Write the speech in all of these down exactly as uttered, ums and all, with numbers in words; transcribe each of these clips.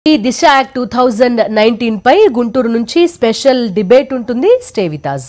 ఈ Disha act two thousand nineteen పై గుంటూరు నుంచి స్పెషల్ డిబేట్ ఉంటుంది. Stay with us.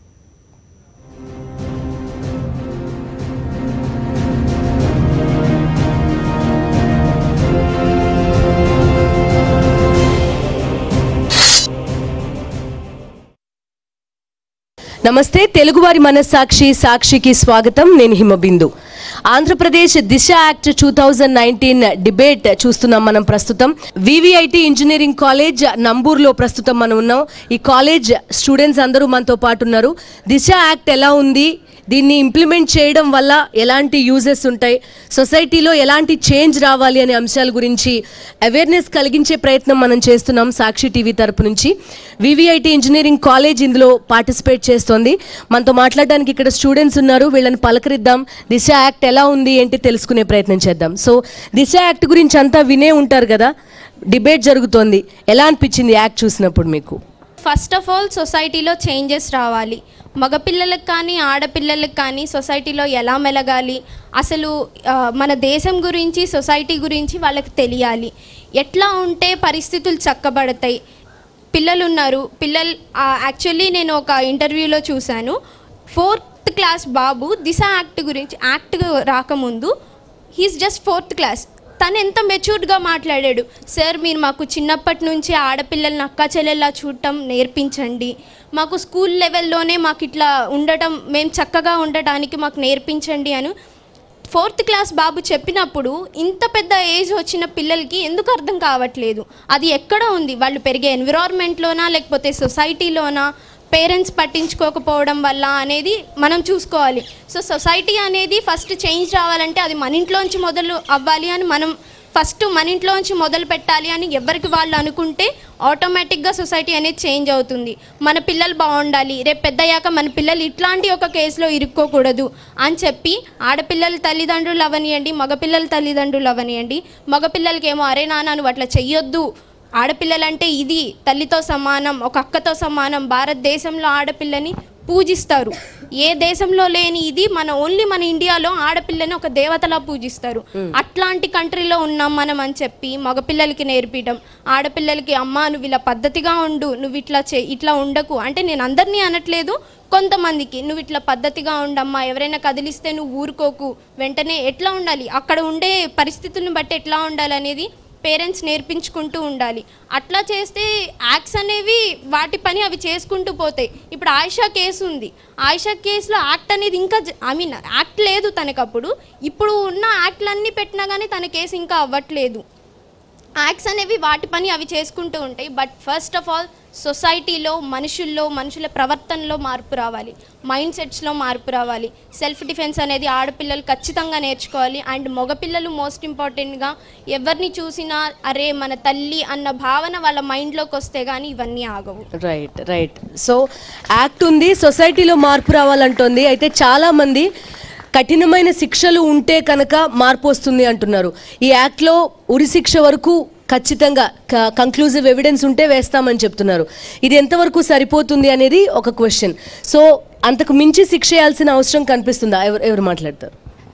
నమస్తే, తెలుగువారి మన సాక్షి సాక్షికి స్వాగతం. నేను Himabindu. Andhra Pradesh Disha act two thousand nineteen debate చూస్తున్నాం మనం ప్రస్తుతం. వివిఐటి ఇంజనీరింగ్ కాలేజ్ నంబూర్లో ప్రస్తుతం మనం ఉన్నాం. ఈ కాలేజ్ స్టూడెంట్స్ అందరూ మనతో పాటు ఉన్నారు. దిశ యాక్ట్ ఎలా ఉంది, దీన్ని ఇంప్లిమెంట్ చేయడం వల్ల ఎలాంటి యూజెస్ ఉంటాయి, సొసైటీలో ఎలాంటి చేంజ్ రావాలి అనే అంశాల గురించి అవేర్నెస్ కలిగించే ప్రయత్నం మనం చేస్తున్నాం సాక్షి టీవీ తరపు నుంచి. వివిఐటి ఇంజనీరింగ్ కాలేజ్ ఇందులో పార్టిసిపేట్ చేస్తోంది. మనతో మాట్లాడడానికి ఇక్కడ స్టూడెంట్స్ ఉన్నారు. వీళ్ళని పలకరిద్దాం, దిశ యాక్ట్ ఎలా ఉంది ఏంటి తెలుసుకునే ప్రయత్నం చేద్దాం. సో దిశ యాక్ట్ గురించి అంతా వినే ఉంటారు కదా, డిబేట్ జరుగుతోంది. ఎలా అనిపించింది యాక్ట్ చూసినప్పుడు మీకు? ఫస్ట్ ఆఫ్ ఆల్ సొసైటీలో చేంజెస్ రావాలి. మగపిల్లలకు కానీ ఆడపిల్లలకు కానీ సొసైటీలో ఎలా మెలగాలి, అసలు మన దేశం గురించి సొసైటీ గురించి వాళ్ళకి తెలియాలి. ఎట్లా ఉంటే పరిస్థితులు చక్కబడతాయి. పిల్లలు ఉన్నారు, పిల్లలు యాక్చువల్లీ నేను ఒక ఇంటర్వ్యూలో చూశాను. ఫోర్త్ క్లాస్ బాబు దిశ యాక్ట్ గురించి, యాక్ట్ రాకముందు హీస్ జస్ట్ ఫోర్త్ క్లాస్, తను ఎంత మెచ్యూర్డ్గా మాట్లాడాడు. సార్, మీరు మాకు చిన్నప్పటి నుంచి ఆడపిల్లల్ని అక్క చెల్లెల్లా చూడటం నేర్పించండి, మాకు స్కూల్ లెవెల్లోనే మాకు ఇట్లా ఉండటం, మేము చక్కగా ఉండటానికి మాకు నేర్పించండి అని ఫోర్త్ క్లాస్ బాబు చెప్పినప్పుడు ఇంత పెద్ద ఏజ్ వచ్చిన పిల్లలకి ఎందుకు అర్థం కావట్లేదు? అది ఎక్కడ ఉంది? వాళ్ళు పెరిగే ఎన్విరాన్మెంట్లోనా లేకపోతే సొసైటీలోనా, పేరెంట్స్ పట్టించుకోకపోవడం వల్ల అనేది మనం చూసుకోవాలి. సో సొసైటీ అనేది ఫస్ట్ చేంజ్ రావాలంటే అది మన ఇంట్లోంచి మొదలు అవ్వాలి అని, మనం ఫస్ట్ మన ఇంట్లోంచి మొదలు పెట్టాలి అని ఎవరికి వాళ్ళు అనుకుంటే ఆటోమేటిక్గా సొసైటీ అనేది చేంజ్ అవుతుంది. మన పిల్లలు బాగుండాలి, రేపు పెద్దయ్యాక మన పిల్లలు ఇట్లాంటి ఒక కేసులో ఇరుక్కోకూడదు అని చెప్పి ఆడపిల్లల తల్లిదండ్రులు అవనియండి, మగపిల్లల తల్లిదండ్రులు అవనియండి, మగపిల్లలకేమో అరే నాన్న నువ్వు అట్లా చెయ్యొద్దు, ఆడపిల్లలంటే ఇది తల్లితో సమానం, ఒక అక్కతో సమానం, భారతదేశంలో ఆడపిల్లని పూజిస్తారు. ఏ దేశంలో లేని ఇది మన ఓన్లీ మన ఇండియాలో ఆడపిల్లని ఒక దేవతలా పూజిస్తారు. అట్లాంటి కంట్రీలో ఉన్నాం మనం అని చెప్పి మగపిల్లలకి నేర్పించడం, ఆడపిల్లలకి అమ్మ నువ్వు ఇలా పద్ధతిగా ఉండు, నువ్వు ఇట్లా చే ఇట్లా ఉండకు అంటే, నేను అందరినీ అనట్లేదు, కొంతమందికి నువ్వు ఇట్లా పద్ధతిగా ఉండమ్మా, ఎవరైనా కదిలిస్తే నువ్వు ఊరుకోకు, వెంటనే ఎట్లా ఉండాలి, అక్కడ ఉండే పరిస్థితులను బట్టి ఎట్లా ఉండాలి అనేది పేరెంట్స్ నేర్పించుకుంటూ ఉండాలి. అట్లా చేస్తే యాక్ట్స్ అనేవి వాటి పని అవి చేసుకుంటూ పోతాయి. ఇప్పుడు ఆయిషా కేసు ఉంది, ఆయిషా కేసులో యాక్ట్ అనేది ఇంకా ఐ మీన్ యాక్ట్ లేదు తనకప్పుడు, ఇప్పుడు ఉన్న యాక్ట్లన్నీ పెట్టినా కానీ తన కేసు ఇంకా అవ్వట్లేదు. యాక్ట్స్ అనేవి వాటి పని అవి చేసుకుంటూ ఉంటాయి. బట్ ఫస్ట్ ఆఫ్ ఆల్ సొసైటీలో మనుషుల్లో మనుషుల ప్రవర్తనలో మార్పు రావాలి, మైండ్ సెట్స్లో మార్పు రావాలి. సెల్ఫ్ డిఫెన్స్ అనేది ఆడపిల్లలు ఖచ్చితంగా నేర్చుకోవాలి. అండ్ మగపిల్లలు మోస్ట్ ఇంపార్టెంట్గా ఎవరిని చూసినా అరే మన తల్లి అన్న భావన వాళ్ళ మైండ్లోకి వస్తే కానీ ఇవన్నీ ఆగవు. రైట్ రైట్ సో యాక్ట్ ఉంది, సొసైటీలో మార్పు రావాలంటోంది. అయితే చాలామంది కఠినమైన శిక్షలు ఉంటే కనుక మార్పు వస్తుంది అంటున్నారు. ఈ యాక్ట్లో ఉరి శిక్ష వరకు ఖచ్చితంగా కంక్లూజివ్ ఎవిడెన్స్ ఉంటే వేస్తామని చెప్తున్నారు. ఇది ఎంతవరకు సరిపోతుంది అనేది ఒక క్వశ్చన్. సో అంతకు మించి శిక్ష చేయాల్సిన అవసరం కనిపిస్తుందా? ఎవరు ఎవరు మాట్లాడతారు?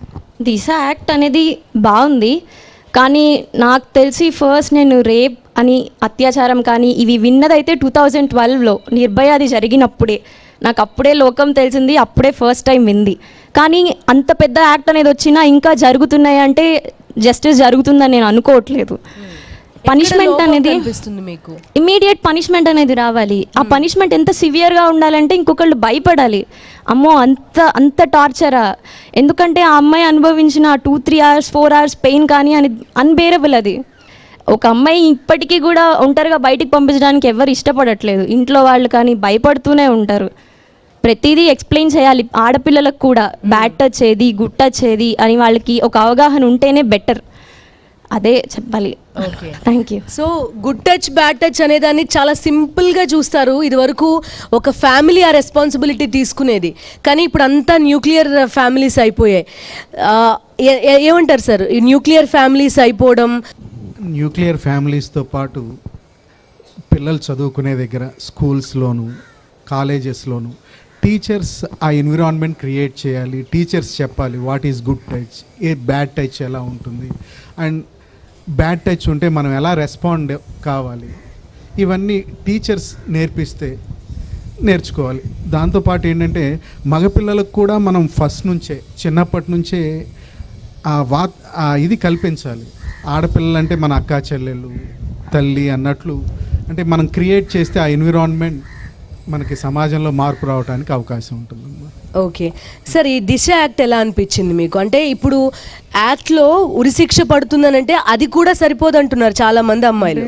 దిశ యాక్ట్ అనేది బాగుంది, కానీ నాకు తెలిసి ఫస్ట్ నేను రేప్ అని, అత్యాచారం కానీ ఇవి విన్నదైతే టూ థౌజండ్ ట్వెల్వ్లో నిర్భయ అది జరిగినప్పుడే. నాకు అప్పుడే లోకం తెలిసింది, అప్పుడే ఫస్ట్ టైం వింది. కానీ అంత పెద్ద యాక్ట్ అనేది వచ్చినా ఇంకా జరుగుతున్నాయి అంటే జస్టిస్ జరుగుతుందని నేను అనుకోవట్లేదు. పనిష్మెంట్ అనేది ఇమ్మీడియట్ పనిష్మెంట్ అనేది రావాలి. ఆ పనిష్మెంట్ ఎంత సివియర్గా ఉండాలంటే ఇంకొకళ్ళు భయపడాలి, అమ్మో అంత అంత టార్చరా, ఎందుకంటే ఆ అమ్మాయి అనుభవించిన two three hours four hours pain కానీ అని అన్బేరబుల్. అది ఒక అమ్మాయి ఇప్పటికీ కూడా ఒంటరిగా బయటికి పంపించడానికి ఎవరు ఇష్టపడట్లేదు, ఇంట్లో వాళ్ళు కానీ భయపడుతూనే ఉంటారు. ప్రతిదీ ఎక్స్ప్లెయిన్ చేయాలి ఆడపిల్లలకు కూడా, బ్యాడ్ టచ్ ఏది గుడ్ టచ్ ఏది అని వాళ్ళకి ఒక అవగాహన ఉంటేనే బెటర్. అదే చెప్పాలి. Okay, thank you. So good touch bad touch అనేదాన్ని చాలా సింపుల్గా చూస్తారు. ఇది వరకు ఒక ఫ్యామిలీ ఆ రెస్పాన్సిబిలిటీ తీసుకునేది, కానీ ఇప్పుడు అంతా న్యూక్లియర్ ఫ్యామిలీస్ అయిపోయాయి. ఏమంటారు సార్ ఈ న్యూక్లియర్ ఫ్యామిలీస్ అయిపోవడం? న్యూక్లియర్ ఫ్యామిలీస్తో పాటు పిల్లలు చదువుకునే దగ్గర స్కూల్స్లోను కాలేజెస్లోను టీచర్స్ ఆ ఎన్విరాన్మెంట్ క్రియేట్ చేయాలి. టీచర్స్ చెప్పాలి వాట్ ఈస్ గుడ్ టచ్, ఏ బ్యాడ్ టచ్ ఎలా ఉంటుంది. అండ్ బ్యాడ్ టచ్ ఉంటే మనం ఎలా రెస్పాండ్ కావాలి, ఇవన్నీ టీచర్స్ నేర్పిస్తే నేర్చుకోవాలి. దాంతోపాటు ఏంటంటే మగపిల్లలకు కూడా మనం ఫస్ట్ నుంచే చిన్నప్పటి నుంచే ఆ వా ఇది కల్పించాలి. ఆడపిల్లలంటే మన అక్కా చెల్లెళ్ళు, తల్లి అన్నట్లు అంటే మనం క్రియేట్ చేస్తే ఆ ఎన్విరాన్మెంట్ మనకి సమాజంలో మార్పు రావడానికి అవకాశం ఉంటుందమ్మా. ఓకే సార్, ఈ దిశ యాక్ట్ ఎలా అనిపించింది మీకు? అంటే ఇప్పుడు యాక్ట్లో ఉరిశిక్ష పడుతుందనంటే అది కూడా సరిపోదు అంటున్నారు చాలా మంది అమ్మాయిలు.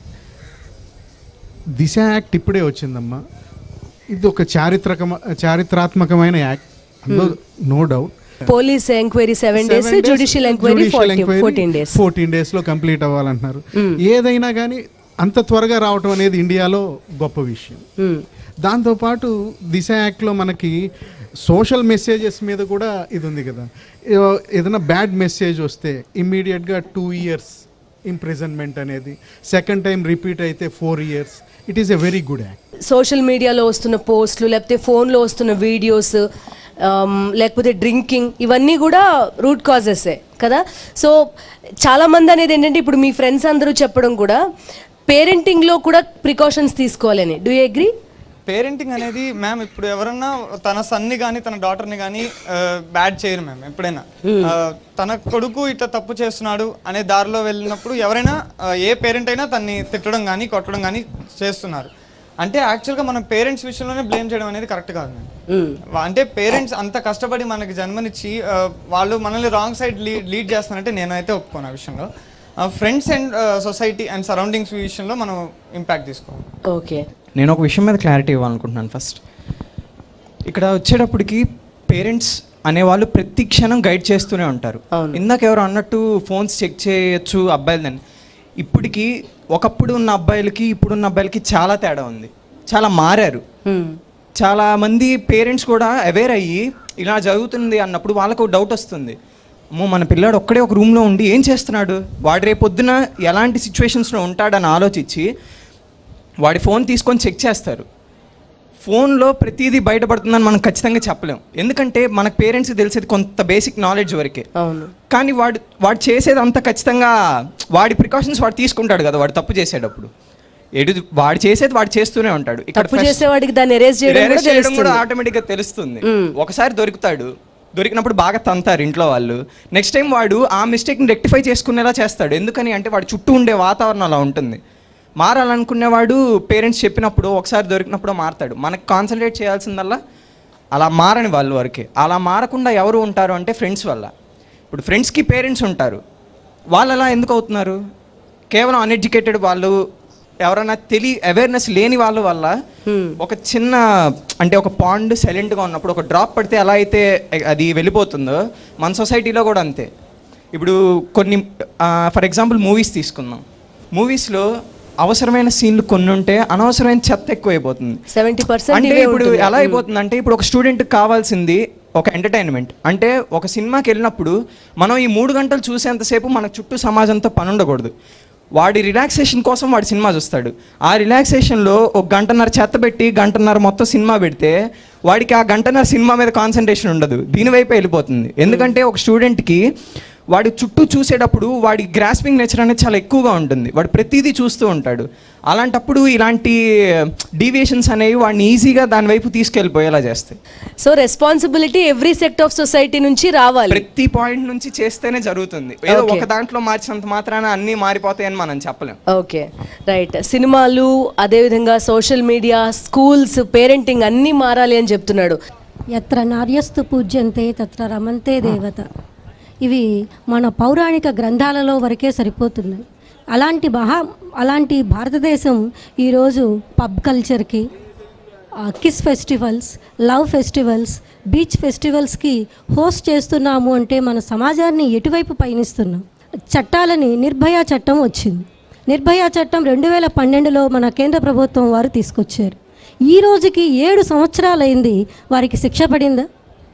దిశ యాక్ట్ ఇప్పుడే వచ్చిందమ్మా. ఇది ఒక చారిత్రక చారిత్రాత్మకమైన act, no doubt. Police enquiry seven days, judicial enquiry fourteen days fourteen days లో కంప్లీట్ అవ్వాలంటున్నారు. ఏదైనా కానీ అంత త్వరగా రావటం అనేది ఇండియాలో గొప్ప విషయం. దాంతోపాటు దిశ యాక్ట్లో మనకి సోషల్ మెసేజెస్ మీద కూడా ఇది ఉంది కదా. ఏదైనా బ్యాడ్ మెసేజ్ వస్తే ఇమ్మీడియట్గా టూ ఇయర్స్ ఇంప్రిజన్మెంట్ అనేది, సెకండ్ టైం రిపీట్ అయితే four years. It is a very good act. Social మీడియాలో వస్తున్న పోస్టులు, లేకపోతే ఫోన్లో వస్తున్న వీడియోస్, లేకపోతే డ్రింకింగ్, ఇవన్నీ కూడా రూట్ కాజెసే కదా. సో చాలామంది అనేది ఏంటంటే ఇప్పుడు మీ ఫ్రెండ్స్ అందరూ చెప్పడం కూడా పేరెంటింగ్లో కూడా ప్రికాషన్స్ తీసుకోవాలని. Do you agree? పేరెంటింగ్ అనేది మ్యామ్ ఇప్పుడు ఎవరన్నా తన సన్ని కానీ తన డాటర్ని కానీ బ్యాడ్ చేయరు మ్యామ్. ఎప్పుడైనా తన కొడుకు ఇట్లా తప్పు చేస్తున్నాడు అనే దారిలో వెళ్ళినప్పుడు ఎవరైనా ఏ పేరెంట్ అయినా తన్ని తిట్టడం కానీ కొట్టడం కానీ చేస్తున్నారు. అంటే యాక్చువల్గా మనం పేరెంట్స్ విషయంలోనే బ్లేమ్ చేయడం అనేది కరెక్ట్ కాదు మ్యామ్. అంటే పేరెంట్స్ అంత కష్టపడి మనకి జన్మనిచ్చి వాళ్ళు మనల్ని రాంగ్ సైడ్ లీడ్ లీడ్ చేస్తున్నారంటే నేనైతే ఒప్పుకోను ఆ విషయంలో. Friends and society and surroundings విషయంలో మనం ఇంపాక్ట్ తీసుకోవాలి. ఓకే, నేను ఒక విషయం మీద క్లారిటీ ఇవ్వాలనుకుంటున్నాను. ఫస్ట్ ఇక్కడ వచ్చేటప్పటికి పేరెంట్స్ అనేవాళ్ళు ప్రతి క్షణం గైడ్ చేస్తూనే ఉంటారు. ఇందాక ఎవరు అన్నట్టు ఫోన్స్ చెక్ చేయొచ్చు అబ్బాయిలని. ఇప్పటికి ఒకప్పుడు ఉన్న అబ్బాయిలకి ఇప్పుడున్న అబ్బాయిలకి చాలా తేడా ఉంది, చాలా మారారు. చాలా మంది పేరెంట్స్ కూడా అవేర్ అయ్యి ఇలా జరుగుతుంది అన్నప్పుడు వాళ్ళకు డౌట్ వస్తుంది, అమ్మో మన పిల్లాడు ఒక్కడే ఒక రూమ్లో ఉండి ఏం చేస్తున్నాడు, వాడు రేపు పొద్దున ఎలాంటి సిచ్యువేషన్స్లో ఉంటాడని ఆలోచించి వాడి ఫోన్ తీసుకొని చెక్ చేస్తారు. ఫోన్లో ప్రతిదీ బయటపడుతుందని మనం ఖచ్చితంగా చెప్పలేం, ఎందుకంటే మనకు పేరెంట్స్కి తెలిసేది కొంత బేసిక్ నాలెడ్జ్ వరకే. కానీ వాడు వాడు చేసేది అంత ఖచ్చితంగా వాడి ప్రికాషన్స్ వాడు తీసుకుంటాడు కదా. వాడు తప్పు చేసేటప్పుడు ఎడు వాడు చేసేది వాడు చేస్తూనే ఉంటాడు. ఇక్కడ కూడా ఆటోమేటిక్గా తెలుస్తుంది. ఒకసారి దొరుకుతాడు, దొరికినప్పుడు బాగా తంతారు ఇంట్లో వాళ్ళు. నెక్స్ట్ టైం వాడు ఆ మిస్టేక్ని రెక్టిఫై చేసుకునేలా చేస్తాడు. ఎందుకని అంటే వాడు చుట్టూ ఉండే వాతావరణం అలా ఉంటుంది. మారాలనుకునేవాడు పేరెంట్స్ చెప్పినప్పుడు ఒకసారి దొరికినప్పుడు మారతాడు. మనకు కాన్సన్ట్రేట్ చేయాల్సిందల్లా అలా మారని వాళ్ళ వరకే. అలా మారకుండా ఎవరు ఉంటారు అంటే ఫ్రెండ్స్ వల్ల. ఇప్పుడు ఫ్రెండ్స్కి పేరెంట్స్ ఉంటారు, వాళ్ళు అలా ఎందుకు అవుతున్నారు? కేవలం అన్ఎడ్యుకేటెడ్ వాళ్ళు, ఎవరైనా తెలియ అవేర్నెస్ లేని వాళ్ళ వల్ల. ఒక చిన్న అంటే ఒక పాండ్ సైలెంట్గా ఉన్నప్పుడు ఒక డ్రాప్ పడితే ఎలా అయితే అది వెళ్ళిపోతుందో మన సొసైటీలో కూడా అంతే. ఇప్పుడు కొన్ని ఫర్ ఎగ్జాంపుల్ మూవీస్ తీసుకుందాం. మూవీస్లో అవసరమైన సీన్లు కొన్ని ఉంటే అనవసరమైన చెత్త ఎక్కువైపోతుంది. సెవెంటీ పర్సెంట్ అంటే ఇప్పుడు ఎలా అయిపోతుంది అంటే ఇప్పుడు ఒక స్టూడెంట్కి కావాల్సింది ఒక ఎంటర్టైన్మెంట్. అంటే ఒక సినిమాకి వెళ్ళినప్పుడు మనం ఈ మూడు గంటలు చూసేంతసేపు మన చుట్టూ సమాజంతో పని ఉండకూడదు. వాడి రిలాక్సేషన్ కోసం వాడి సినిమా చూస్తాడు. ఆ రిలాక్సేషన్లో ఒక గంటన్నర చెత్త పెట్టి గంటన్నర మొత్తం సినిమా పెడితే వాడికి ఆ గంటన్నర సినిమా మీద కాన్సన్ట్రేషన్ ఉండదు, దీనివైపే వెళ్ళిపోతుంది. ఎందుకంటే ఒక స్టూడెంట్కి వాడి చుట్టూ చూసేటప్పుడు వాడి గ్రాస్పింగ్ నేచర్ అనేది చాలా ఎక్కువగా ఉంటుంది. వాడు ప్రతిదీ చూస్తూ ఉంటాడు. అలాంటప్పుడు ఇలాంటి డీవియేషన్స్ అనేవి వాడిని ఈజీగా దాని వైపు తీసుకెళ్ళిపోయేలా చేస్తాయి. So responsibility every sector of society నుంచి రావాలి, ప్రతి పాయింట్ నుంచి చేస్తేనే జరుగుతుంది. ఏదో ఒక దాంట్లో మార్చినంత మాత్రాన అన్నీ మారిపోతాయని మనం చెప్పలేం. Okay right. సినిమాలు, అదేవిధంగా సోషల్ మీడియా, స్కూల్స్, పేరెంటింగ్ అన్నీ మారాలి అని చెప్తున్నాడు. యత్ర నార్యస్తు పూజ్యంతే తత్ర రమంతే దేవత. ఇవి మన పౌరాణిక గ్రంథాలలో వరకే సరిపోతున్నాయి. అలాంటి మహా అలాంటి భారతదేశం ఈరోజు పబ్ కల్చర్కి, kiss festivals, love festivals, beach ఫెస్టివల్స్కి హోస్ట్ చేస్తున్నాము అంటే మన సమాజాన్ని ఎటువైపు పయనిస్తున్నాం? చట్టాలని నిర్భయ చట్టం వచ్చింది. నిర్భయ చట్టం రెండు వేల పన్నెండులో మన కేంద్ర ప్రభుత్వం వారు తీసుకొచ్చారు. ఈ రోజుకి ఏడు సంవత్సరాలైంది, వారికి శిక్ష పడిందా?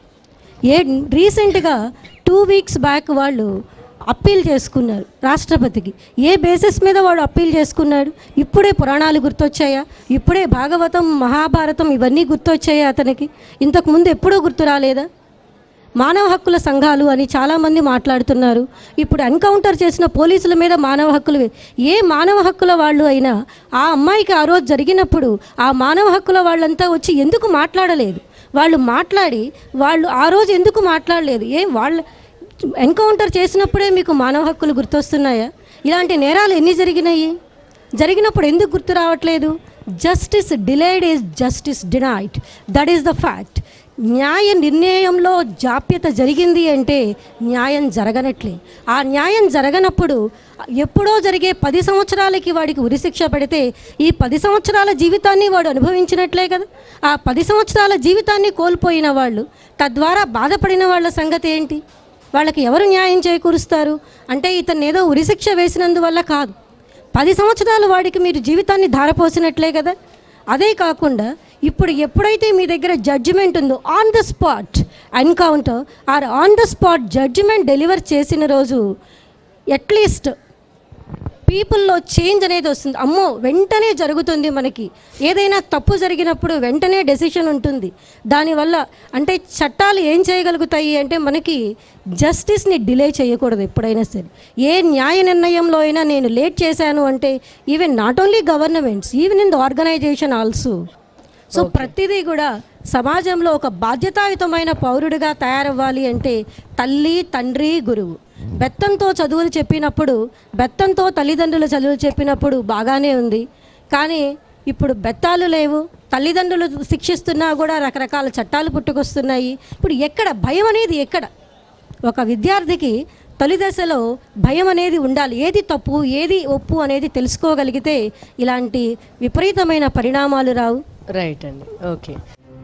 ఏ రీసెంట్గా టూ వీక్స్ బ్యాక్ వాళ్ళు అప్పీల్ చేసుకున్నారు రాష్ట్రపతికి. ఏ బేసిస్ మీద వాడు అప్పీల్ చేసుకున్నాడు? ఇప్పుడే పురాణాలు గుర్తొచ్చాయా? ఇప్పుడే భాగవతం, మహాభారతం ఇవన్నీ గుర్తొచ్చాయా అతనికి? ఇంతకుముందు ఎప్పుడూ గుర్తు రాలేదా? మానవ హక్కుల సంఘాలు అని చాలామంది మాట్లాడుతున్నారు. ఇప్పుడు ఎన్కౌంటర్ చేసిన పోలీసుల మీద మానవ హక్కులు, ఏ మానవ హక్కుల వాళ్ళు అయినా ఆ అమ్మాయికి ఆ రోజు జరిగినప్పుడు ఆ మానవ హక్కుల వాళ్ళంతా వచ్చి ఎందుకు మాట్లాడలేదు? వాళ్ళు మాట్లాడి వాళ్ళు ఆ రోజు ఎందుకు మాట్లాడలేదు? ఏం వాళ్ళ ఎన్కౌంటర్ చేసినప్పుడే మీకు మానవ హక్కులు గుర్తొస్తున్నాయా? ఇలాంటి నేరాలు ఎన్ని జరిగినాయి? జరిగినప్పుడు ఎందుకు గుర్తు రావట్లేదు? Justice delayed is justice denied, that is the fact. న్యాయ నిర్ణయంలో జాప్యత జరిగింది అంటే న్యాయం జరగనట్లే. ఆ న్యాయం జరగనప్పుడు ఎప్పుడో జరిగే పది సంవత్సరాలకి వాడికి ఉరిశిక్ష పెడితే ఈ పది సంవత్సరాల జీవితాన్ని వాడు అనుభవించినట్లే కదా. ఆ పది సంవత్సరాల జీవితాన్ని కోల్పోయిన వాళ్ళు, తద్వారా బాధపడిన వాళ్ళ సంగతి ఏంటి? వాళ్ళకి ఎవరు న్యాయం చేకూరుస్తారు? అంటే ఇతను ఏదో ఉరిశిక్ష వేసినందువల్ల కాదు, పది సంవత్సరాలు వాడికి మీరు జీవితాన్ని ధారపోసినట్లే కదా. అదే కాకుండా ఇప్పుడు ఎప్పుడైతే మీ దగ్గర జడ్జిమెంట్ ఉందో, on the spot encounter or on the spot judgement deliver చేసిన రోజు అట్లీస్ట్ పీపుల్లో చేంజ్ అనేది వస్తుంది. అమ్మో వెంటనే జరుగుతుంది. మనకి ఏదైనా తప్పు జరిగినప్పుడు వెంటనే డెసిషన్ ఉంటుంది. దానివల్ల అంటే చట్టాలు ఏం చేయగలుగుతాయి అంటే మనకి జస్టిస్ని డిలే చేయకూడదు ఎప్పుడైనా సరే. ఏ న్యాయ నిర్ణయంలో అయినా నేను లేట్ చేశాను అంటే even not only governments, even in the organisation also. So ప్రతిదీ కూడా సమాజంలో ఒక బాధ్యతాయుతమైన పౌరుడిగా తయారవ్వాలి అంటే తల్లి, తండ్రి, గురువు. బెత్తంతో చదువులు చెప్పినప్పుడు, బెత్తంతో తల్లిదండ్రులు చదువులు చెప్పినప్పుడు బాగానే ఉంది. కానీ ఇప్పుడు బెత్తాలు లేవు, తల్లిదండ్రులు శిక్షిస్తున్నా కూడా రకరకాల చట్టాలు పుట్టుకొస్తున్నాయి. ఇప్పుడు ఎక్కడ భయం అనేది? ఎక్కడ ఒక విద్యార్థికి తొలి దశలో భయం అనేది ఉండాలి. ఏది తప్పు ఏది ఒప్పు అనేది తెలుసుకోగలిగితే ఇలాంటి విపరీతమైన పరిణామాలు రావు. రైట్ అండి, ఓకే.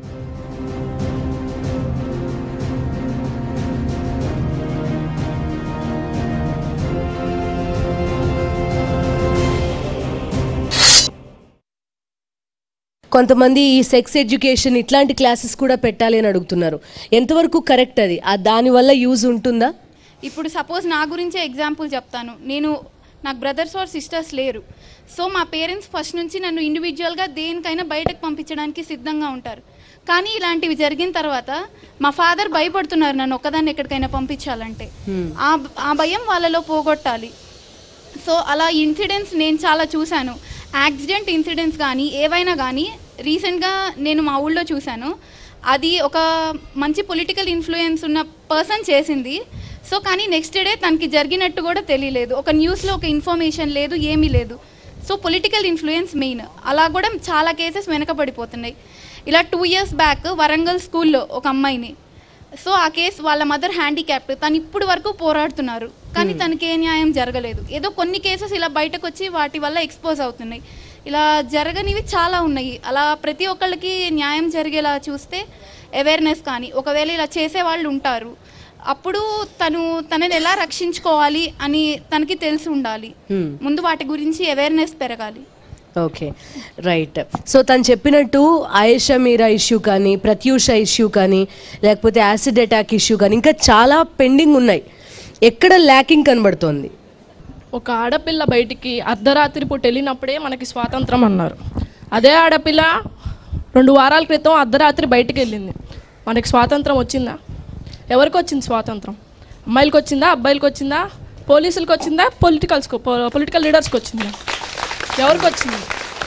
కొంతమంది ఈ సెక్స్ ఎడ్యుకేషన్ ఇట్లాంటి క్లాసెస్ కూడా పెట్టాలి అని అడుగుతున్నారు. ఎంతవరకు కరెక్ట్ అది? దానివల్ల యూజ్ ఉంటుందా? ఇప్పుడు సపోజ్ నా గురించే ఎగ్జాంపుల్ చెప్తాను. నేను నాకు బ్రదర్స్ ఆర్ సిస్టర్స్ లేరు. సో మా పేరెంట్స్ ఫస్ట్ నుంచి నన్ను ఇండివిజువల్గా దేనికైనా బయటకు పంపించడానికి సిద్ధంగా ఉంటారు. కానీ ఇలాంటివి జరిగిన తర్వాత మా ఫాదర్ భయపడుతున్నారు నన్ను ఒక్కదాన్ని ఎక్కడికైనా పంపించాలంటే. ఆ ఆ భయం వాళ్ళలో పోగొట్టాలి. సో అలా ఇన్సిడెంట్స్ నేను చాలా చూశాను. యాక్సిడెంట్ ఇన్సిడెంట్స్ కానీ ఏవైనా కానీ రీసెంట్గా నేను మా ఊళ్ళో చూశాను. అది ఒక మంచి పొలిటికల్ ఇన్ఫ్లుయెన్స్ ఉన్న పర్సన్ చేసింది. సో కానీ నెక్స్ట్ డే తనకి జరిగినట్టు కూడా తెలియలేదు. ఒక న్యూస్లో ఒక ఇన్ఫర్మేషన్ లేదు, ఏమీ లేదు. So political influence main. అలా కూడా చాలా కేసెస్ వెనకబడిపోతున్నాయి. ఇలా టూ ఇయర్స్ బ్యాక్ వరంగల్ స్కూల్లో ఒక అమ్మాయిని, సో ఆ కేసు వాళ్ళ మదర్ హ్యాండిక్యాప్డ్, తను ఇప్పుడు వరకు పోరాడుతున్నారు. కానీ తనకి ఏ న్యాయం జరగలేదు. ఏదో కొన్ని కేసెస్ ఇలా బయటకు వచ్చి వాటి వల్ల ఎక్స్పోజ్ అవుతున్నాయి. ఇలా జరగనివి చాలా ఉన్నాయి. అలా ప్రతి ఒక్కళ్ళకి న్యాయం జరిగేలా చూస్తే అవేర్నెస్ కానీ, ఒకవేళ ఇలా చేసే వాళ్ళు ఉంటారు, అప్పుడు తను తనని ఎలా రక్షించుకోవాలి అని తనకి తెలిసి ఉండాలి. ముందు వాటి గురించి అవేర్నెస్ పెరగాలి. Okay, right. సో తను చెప్పినట్టు ఆయేషా మీరా ఇష్యూ కానీ, ప్రత్యూష ఇష్యూ కానీ, లేకపోతే యాసిడ్ అటాక్ ఇష్యూ కానీ ఇంకా చాలా పెండింగ్ ఉన్నాయి. ఎక్కడ ల్యాకింగ్ కనబడుతోంది? ఒక ఆడపిల్ల బయటికి అర్ధరాత్రి పూట వెళ్ళినప్పుడే మనకి స్వాతంత్రం అన్నారు. అదే ఆడపిల్ల రెండు వారాల క్రితం అర్ధరాత్రి బయటికి వెళ్ళింది, మనకి స్వాతంత్రం వచ్చిందా? ఎవరికి వచ్చింది స్వాతంత్రం? అమ్మాయిలకు వచ్చిందా? అబ్బాయిలకు వచ్చిందా? పోలీసులకు వచ్చిందా? పొలిటికల్స్ పొలిటికల్ లీడర్స్కి వచ్చిందా? ఎవరికి వచ్చింది?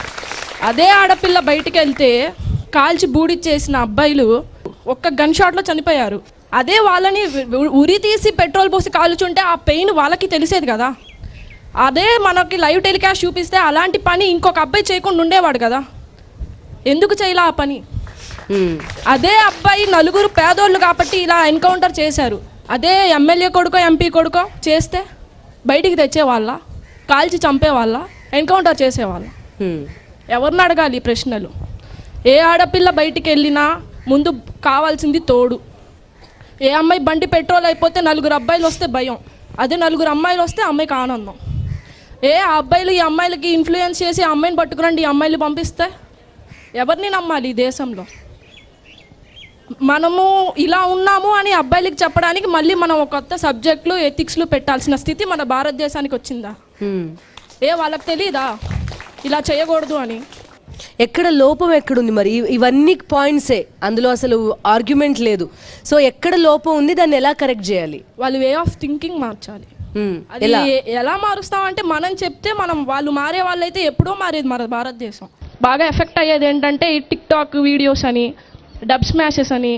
అదే ఆడపిల్ల బయటికి వెళ్తే కాల్చి బూడిచ్చేసిన అబ్బాయిలు ఒక్క గన్ షాట్లో చనిపోయారు. అదే వాళ్ళని ఉరి తీసి పెట్రోల్ పోసి కాల్చుంటే ఆ పెయిన్ వాళ్ళకి తెలిసేది కదా. అదే మనకి లైవ్ టెలికాస్ట్ చూపిస్తే అలాంటి పని ఇంకొక అబ్బాయి చేయకుండా ఉండేవాడు కదా. ఎందుకు చేయలే ఆ పని? అదే అబ్బాయి నలుగురు పేదోళ్ళు కాబట్టి ఇలా ఎన్కౌంటర్ చేశారు. అదే ఎమ్మెల్యే కొడుకో ఎంపీ కొడుకో చేస్తే బయటికి తెచ్చేవాళ్ళ, కాల్చి చంపేవాళ్ళ, ఎన్కౌంటర్ చేసేవాళ్ళ? ఎవరిని అడగాలి ఈ ప్రశ్నలు? ఏ ఆడపిల్ల బయటికి వెళ్ళినా ముందు కావాల్సింది తోడు. ఏ అమ్మాయి బండి పెట్రోల్ అయిపోతే నలుగురు అబ్బాయిలు వస్తే భయం, అదే నలుగురు అమ్మాయిలు వస్తే అమ్మాయికి ఆనందం. ఏ ఆ అబ్బాయిలు ఈ అమ్మాయిలకి ఇన్ఫ్లుయెన్స్ చేసి ఆ అమ్మాయిని పట్టుకురండి, ఈ అమ్మాయిలు పంపిస్తే ఎవరిని నమ్మాలి ఈ దేశంలో? మనము ఇలా ఉన్నాము అని అబ్బాయిలకి చెప్పడానికి మళ్ళీ మనం ఒక కొత్త సబ్జెక్టులు ఎథిక్స్లు పెట్టాల్సిన స్థితి మన భారతదేశానికి వచ్చిందా? ఏ వాళ్ళకి తెలీదా ఇలా చేయకూడదు అని? ఎక్కడ లోపం ఎక్కడుంది మరి? ఇవన్నీ పాయింట్సే, అందులో అసలు ఆర్గ్యుమెంట్ లేదు. సో ఎక్కడ లోపం ఉంది, దాన్ని ఎలా కరెక్ట్ చేయాలి? వాళ్ళు వే ఆఫ్ థింకింగ్ మార్చాలి. అది ఎలా మారుస్తామంటే మనం చెప్తే మనం వాళ్ళు మారే వాళ్ళైతే ఎప్పుడో మారేది మన భారతదేశం. బాగా ఎఫెక్ట్ అయ్యేది ఏంటంటే ఈ టిక్ టాక్ వీడియోస్ అని, డబ్ స్మాషెస్ అని.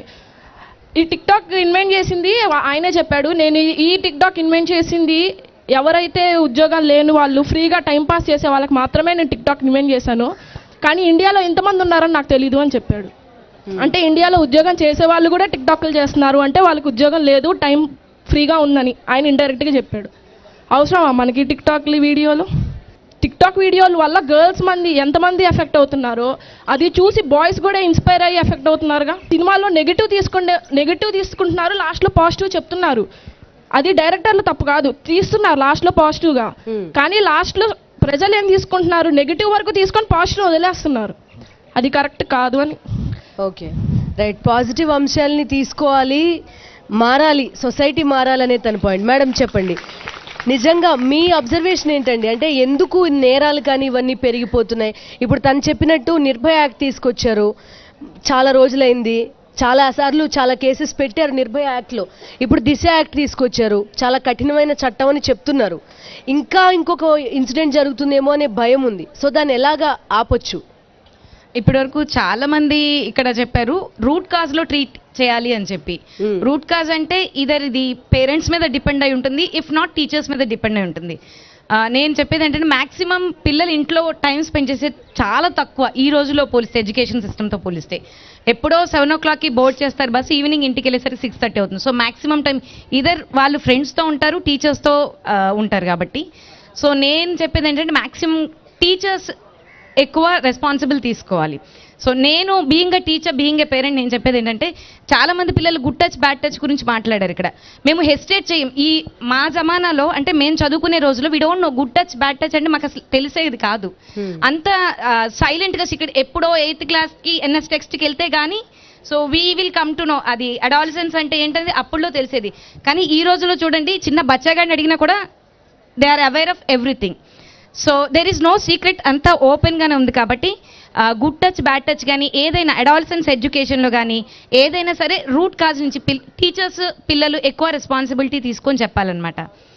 ఈ టిక్ టాక్ ఇన్వెంట్ చేసింది ఆయనే చెప్పాడు. నేను ఈ టిక్ టాక్ ఇన్వెంట్ చేసింది ఎవరైతే ఉద్యోగాలు లేని వాళ్ళు ఫ్రీగా టైంపాస్ చేసే వాళ్ళకి మాత్రమే నేను టిక్ టాక్ ఇన్వెంట్ చేశాను, కానీ ఇండియాలో ఎంతమంది ఉన్నారని నాకు తెలీదు అని చెప్పాడు. అంటే ఇండియాలో ఉద్యోగం చేసే వాళ్ళు కూడా టిక్ టాక్లు చేస్తున్నారు అంటే వాళ్ళకి ఉద్యోగం లేదు, టైం ఫ్రీగా ఉందని ఆయన ఇండైరెక్ట్గా చెప్పాడు. అవసరమా మనకి టిక్ టాక్లు వీడియోలు? టిక్ టాక్ వీడియోల వల్ల గర్ల్స్ మంది ఎంతమంది ఎఫెక్ట్ అవుతున్నారో అది చూసి బాయ్స్ కూడా ఇన్స్పైర్ అయ్యి ఎఫెక్ట్ అవుతున్నారుగా. సినిమాలో నెగిటివ్ తీసుకుంటే నెగిటివ్ తీసుకుంటున్నారు, లాస్ట్లో పాజిటివ్ చెప్తున్నారు. అది డైరెక్టర్లు తప్పు కాదు, తీస్తున్నారు లాస్ట్లో పాజిటివ్గా. కానీ లాస్ట్లో ప్రజలు ఏం తీసుకుంటున్నారు, నెగిటివ్ వరకు తీసుకొని పాజిటివ్ వదిలేస్తున్నారు. అది కరెక్ట్ కాదు అని. Okay, right. పాజిటివ్ అంశాలని తీసుకోవాలి, మారాలి, సొసైటీ మారాలనే తన పాయింట్. మేడం చెప్పండి, నిజంగా మీ అబ్జర్వేషన్ ఏంటండి? అంటే ఎందుకు నేరాలు కానీ ఇవన్నీ పెరిగిపోతున్నాయి? ఇప్పుడు తను చెప్పినట్టు నిర్భయ యాక్ట్ తీసుకొచ్చారు, చాలా రోజులైంది, చాలా సార్లు చాలా కేసెస్ పెట్టారు నిర్భయ యాక్ట్లో. ఇప్పుడు దిశ యాక్ట్ తీసుకొచ్చారు, చాలా కఠినమైన చట్టం అని చెప్తున్నారు. ఇంకా ఇంకొక ఇన్సిడెంట్ జరుగుతుందేమో అనే భయం ఉంది. సో దాన్ని ఎలాగా ఆపొచ్చు? ఇప్పటివరకు చాలా మంది ఇక్కడ చెప్పారు రూట్ కాజ్ లో ట్రీట్ చేయాలి అని చెప్పి. రూట్ కాజ్ అంటే ఇదర్ ఇది పేరెంట్స్ మీద డిపెండ్ అయి ఉంటుంది, ఇఫ్ నాట్ టీచర్స్ మీద డిపెండ్ అయి ఉంటుంది. నేను చెప్పేది ఏంటంటే మాక్సిమం పిల్లలు ఇంట్లో టైం స్పెండ్ చేసే చాలా తక్కువ ఈ రోజులో పోలిస్తే, ఎడ్యుకేషన్ సిస్టమ్తో పోలిస్తే. ఎప్పుడో సెవెన్ ఓ క్లాక్కి బోర్డ్ చేస్తారు బస్, ఈవినింగ్ ఇంటికి వెళ్ళేసరికి సిక్స్ థర్టీ అవుతుంది. సో మాక్సిమం టైం ఇదర్ వాళ్ళు ఫ్రెండ్స్తో ఉంటారు, టీచర్స్తో ఉంటారు కాబట్టి. సో నేను చెప్పేది ఏంటంటే మాక్సిమం టీచర్స్ ఎక్కువ రెస్పాన్సిబుల్ తీసుకోవాలి. సో నేను being a teacher, being a parent, నేను చెప్పేది ఏంటంటే చాలా మంది పిల్లలు గుడ్ టచ్ బ్యాడ్ టచ్ గురించి మాట్లాడారు ఇక్కడ. మేము హెసిటేట్ చేయం. ఈ మా జమానాలో అంటే మేము చదువుకునే రోజుల్లో we don't know good touch bad touch అంటే మాకు అసలు తెలిసేది కాదు. అంత సైలెంట్గా ఇక్కడ ఎప్పుడో ఎయిత్ క్లాస్కి ఎన్ఎస్ టెక్స్ట్కి వెళ్తే కానీ so we will come to know అది అడాలసెన్స్ అంటే ఏంటది అప్పుడులో తెలిసేది. కానీ ఈ రోజులో చూడండి, చిన్న బచ్చాగాడిని అడిగినా కూడా they are aware of everything. So there is no secret, అంతా ఓపెన్గానే ఉంది. కాబట్టి గుడ్ టచ్ బ్యాడ్ టచ్ కానీ ఏదైనా అడాలసెన్స్ ఎడ్యుకేషన్లో కానీ ఏదైనా సరే రూట్ కాజ్ నుంచి పిల్ టీచర్స్ పిల్లలు ఎక్కువ రెస్పాన్సిబిలిటీ తీసుకొని చెప్పాలన్నమాట.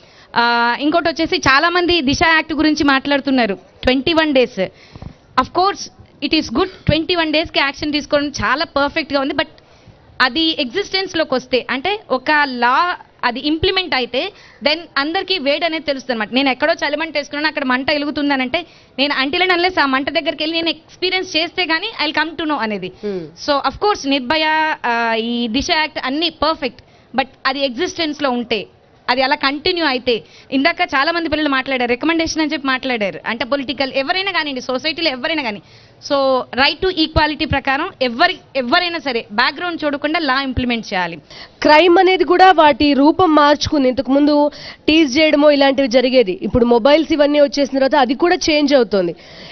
ఇంకోటి వచ్చేసి చాలామంది దిశ యాక్ట్ గురించి మాట్లాడుతున్నారు. Twenty one days of course it is good, twenty one డేస్కి యాక్షన్ తీసుకోవడం చాలా పర్ఫెక్ట్గా ఉంది. బట్ అది ఎగ్జిస్టెన్స్లోకి వస్తే అంటే ఒక లా అది ఇంప్లిమెంట్ అయితే దెన్ అందరికీ వేడ్ అనేది తెలుస్తుంది అనమాట. నేను ఎక్కడో చలిమంట వేసుకున్నాను, అక్కడ మంట వెలుగుతుందని అంటే నేను అంటిల్ అండ్ అన్లెస్ ఆ మంట దగ్గరికి వెళ్ళి నేను ఎక్స్పీరియన్స్ చేస్తే కానీ ఐ కమ్ టు నో అనేది. సో అఫ్ కోర్స్ నిర్భయ, ఈ దిశ యాక్ట్ అన్నీ పర్ఫెక్ట్, బట్ అది ఎగ్జిస్టెన్స్లో ఉంటే, అది అలా కంటిన్యూ అయితే. ఇందాక చాలా మంది పిల్లలు మాట్లాడారు, రికమెండేషన్ అని చెప్పి మాట్లాడారు. అంటే పొలిటికల్ ఎవరైనా కానివ్వండి, సొసైటీలో ఎవరైనా కానీ, సో రైట్ టు ఈక్వాలిటీ ప్రకారం ఎవరి ఎవరైనా సరే బ్యాక్గ్రౌండ్ చూడకుండా లా ఇంప్లిమెంట్ చేయాలి. క్రైమ్ అనేది కూడా వాటి రూపం మార్చుకుంది. ఇంతకుముందు టీజ్ చేయడమో ఇలాంటివి జరిగేది, ఇప్పుడు మొబైల్స్ ఇవన్నీ వచ్చేసిన తర్వాత అది కూడా చేంజ్ అవుతుంది.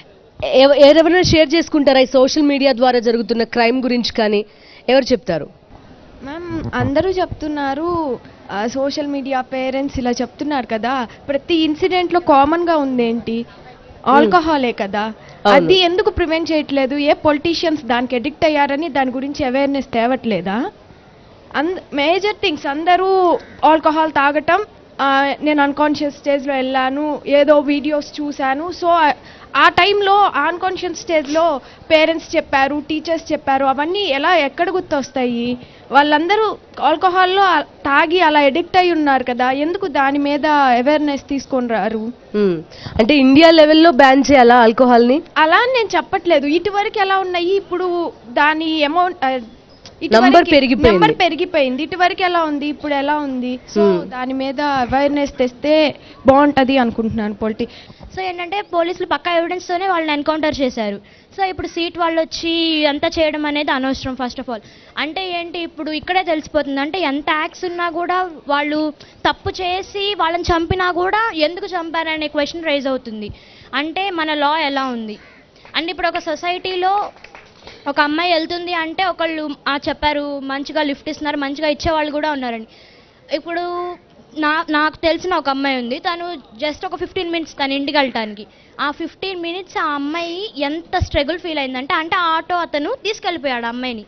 ఎవరైనా షేర్ చేసుకుంటారా ఈ సోషల్ మీడియా ద్వారా జరుగుతున్న క్రైమ్ గురించి? కానీ ఎవరు చెప్తారు? మ్యామ్ అందరూ చెప్తున్నారు, సోషల్ మీడియా పేరెంట్స్ ఇలా చెప్తున్నారు కదా, ప్రతి ఇన్సిడెంట్లో కామన్గా ఉందేంటి, ఆల్కహాలే కదా. అది ఎందుకు ప్రివెంట్ చేయట్లేదు? ఏ పొలిటీషియన్స్ దానికి అడిక్ట్ అయ్యారని దాని గురించి అవేర్నెస్ తేవట్లేదా? అంద మేజర్ థింగ్స్ అందరూ ఆల్కహాల్ తాగటం, నేను అన్కాన్షియస్ స్టేజ్లో వెళ్ళాను, ఏదో వీడియోస్ చూశాను. సో ఆ టైంలో అన్కాన్షియస్ స్టేజ్లో పేరెంట్స్ చెప్పారు, టీచర్స్ చెప్పారు, అవన్నీ ఎలా ఎక్కడ గుర్తొస్తాయి? వాళ్ళందరూ ఆల్కహాల్లో తాగి అలా ఎడిక్ట్ అయి ఉన్నారు కదా, ఎందుకు దాని మీద అవేర్నెస్ తీసుకొని రారు? అంటే ఇండియా లెవెల్లో బ్యాన్ చేయాలా ఆల్కహాల్ని? అలా నేను చెప్పట్లేదు. ఇటువరకు ఎలా ఉన్నాయి, ఇప్పుడు దాని అమౌంట్ నంబర్ పెరిగిపోయింది నంబర్ పెరిగిపోయింది ఇటువరకు ఎలా ఉంది, ఇప్పుడు ఎలా ఉంది? సో దాని మీద అవేర్నెస్ తెస్తే బాగుంటుంది అనుకుంటున్నాను. పొలిటి సో ఏంటంటే పోలీసులు పక్కా ఎవిడెన్స్తోనే వాళ్ళని ఎన్కౌంటర్ చేశారు. సో ఇప్పుడు సీట్ వాళ్ళు వచ్చి అంతా చేయడం అనేది అనవసరం. ఫస్ట్ ఆఫ్ ఆల్ అంటే ఏంటి, ఇప్పుడు ఇక్కడే తెలిసిపోతుంది. అంటే ఎంత యాక్ట్స్ ఉన్నా కూడా వాళ్ళు తప్పు చేసి వాళ్ళని చంపినా కూడా ఎందుకు చంపారనే క్వశ్చన్ రైజ్ అవుతుంది. అంటే మన లా ఎలా ఉంది అంటే, ఇప్పుడు ఒక సొసైటీలో ఒక అమ్మాయి వెళ్తుంది అంటే ఒకళ్ళు చెప్పారు మంచిగా లిఫ్ట్ ఇస్తున్నారు, మంచిగా ఇచ్చేవాళ్ళు కూడా ఉన్నారండి. ఇప్పుడు నా నాకు తెలిసిన ఒక అమ్మాయి ఉంది, తను జస్ట్ ఒక ఫిఫ్టీన్ మినిట్స్ తన ఇంటికి వెళ్ళటానికి. ఆ ఫిఫ్టీన్ మినిట్స్ ఆ అమ్మాయి ఎంత స్ట్రగుల్ ఫీల్ అయిందంటే, అంటే ఆటో అతను తీసుకెళ్ళిపోయాడు ఆ అమ్మాయిని.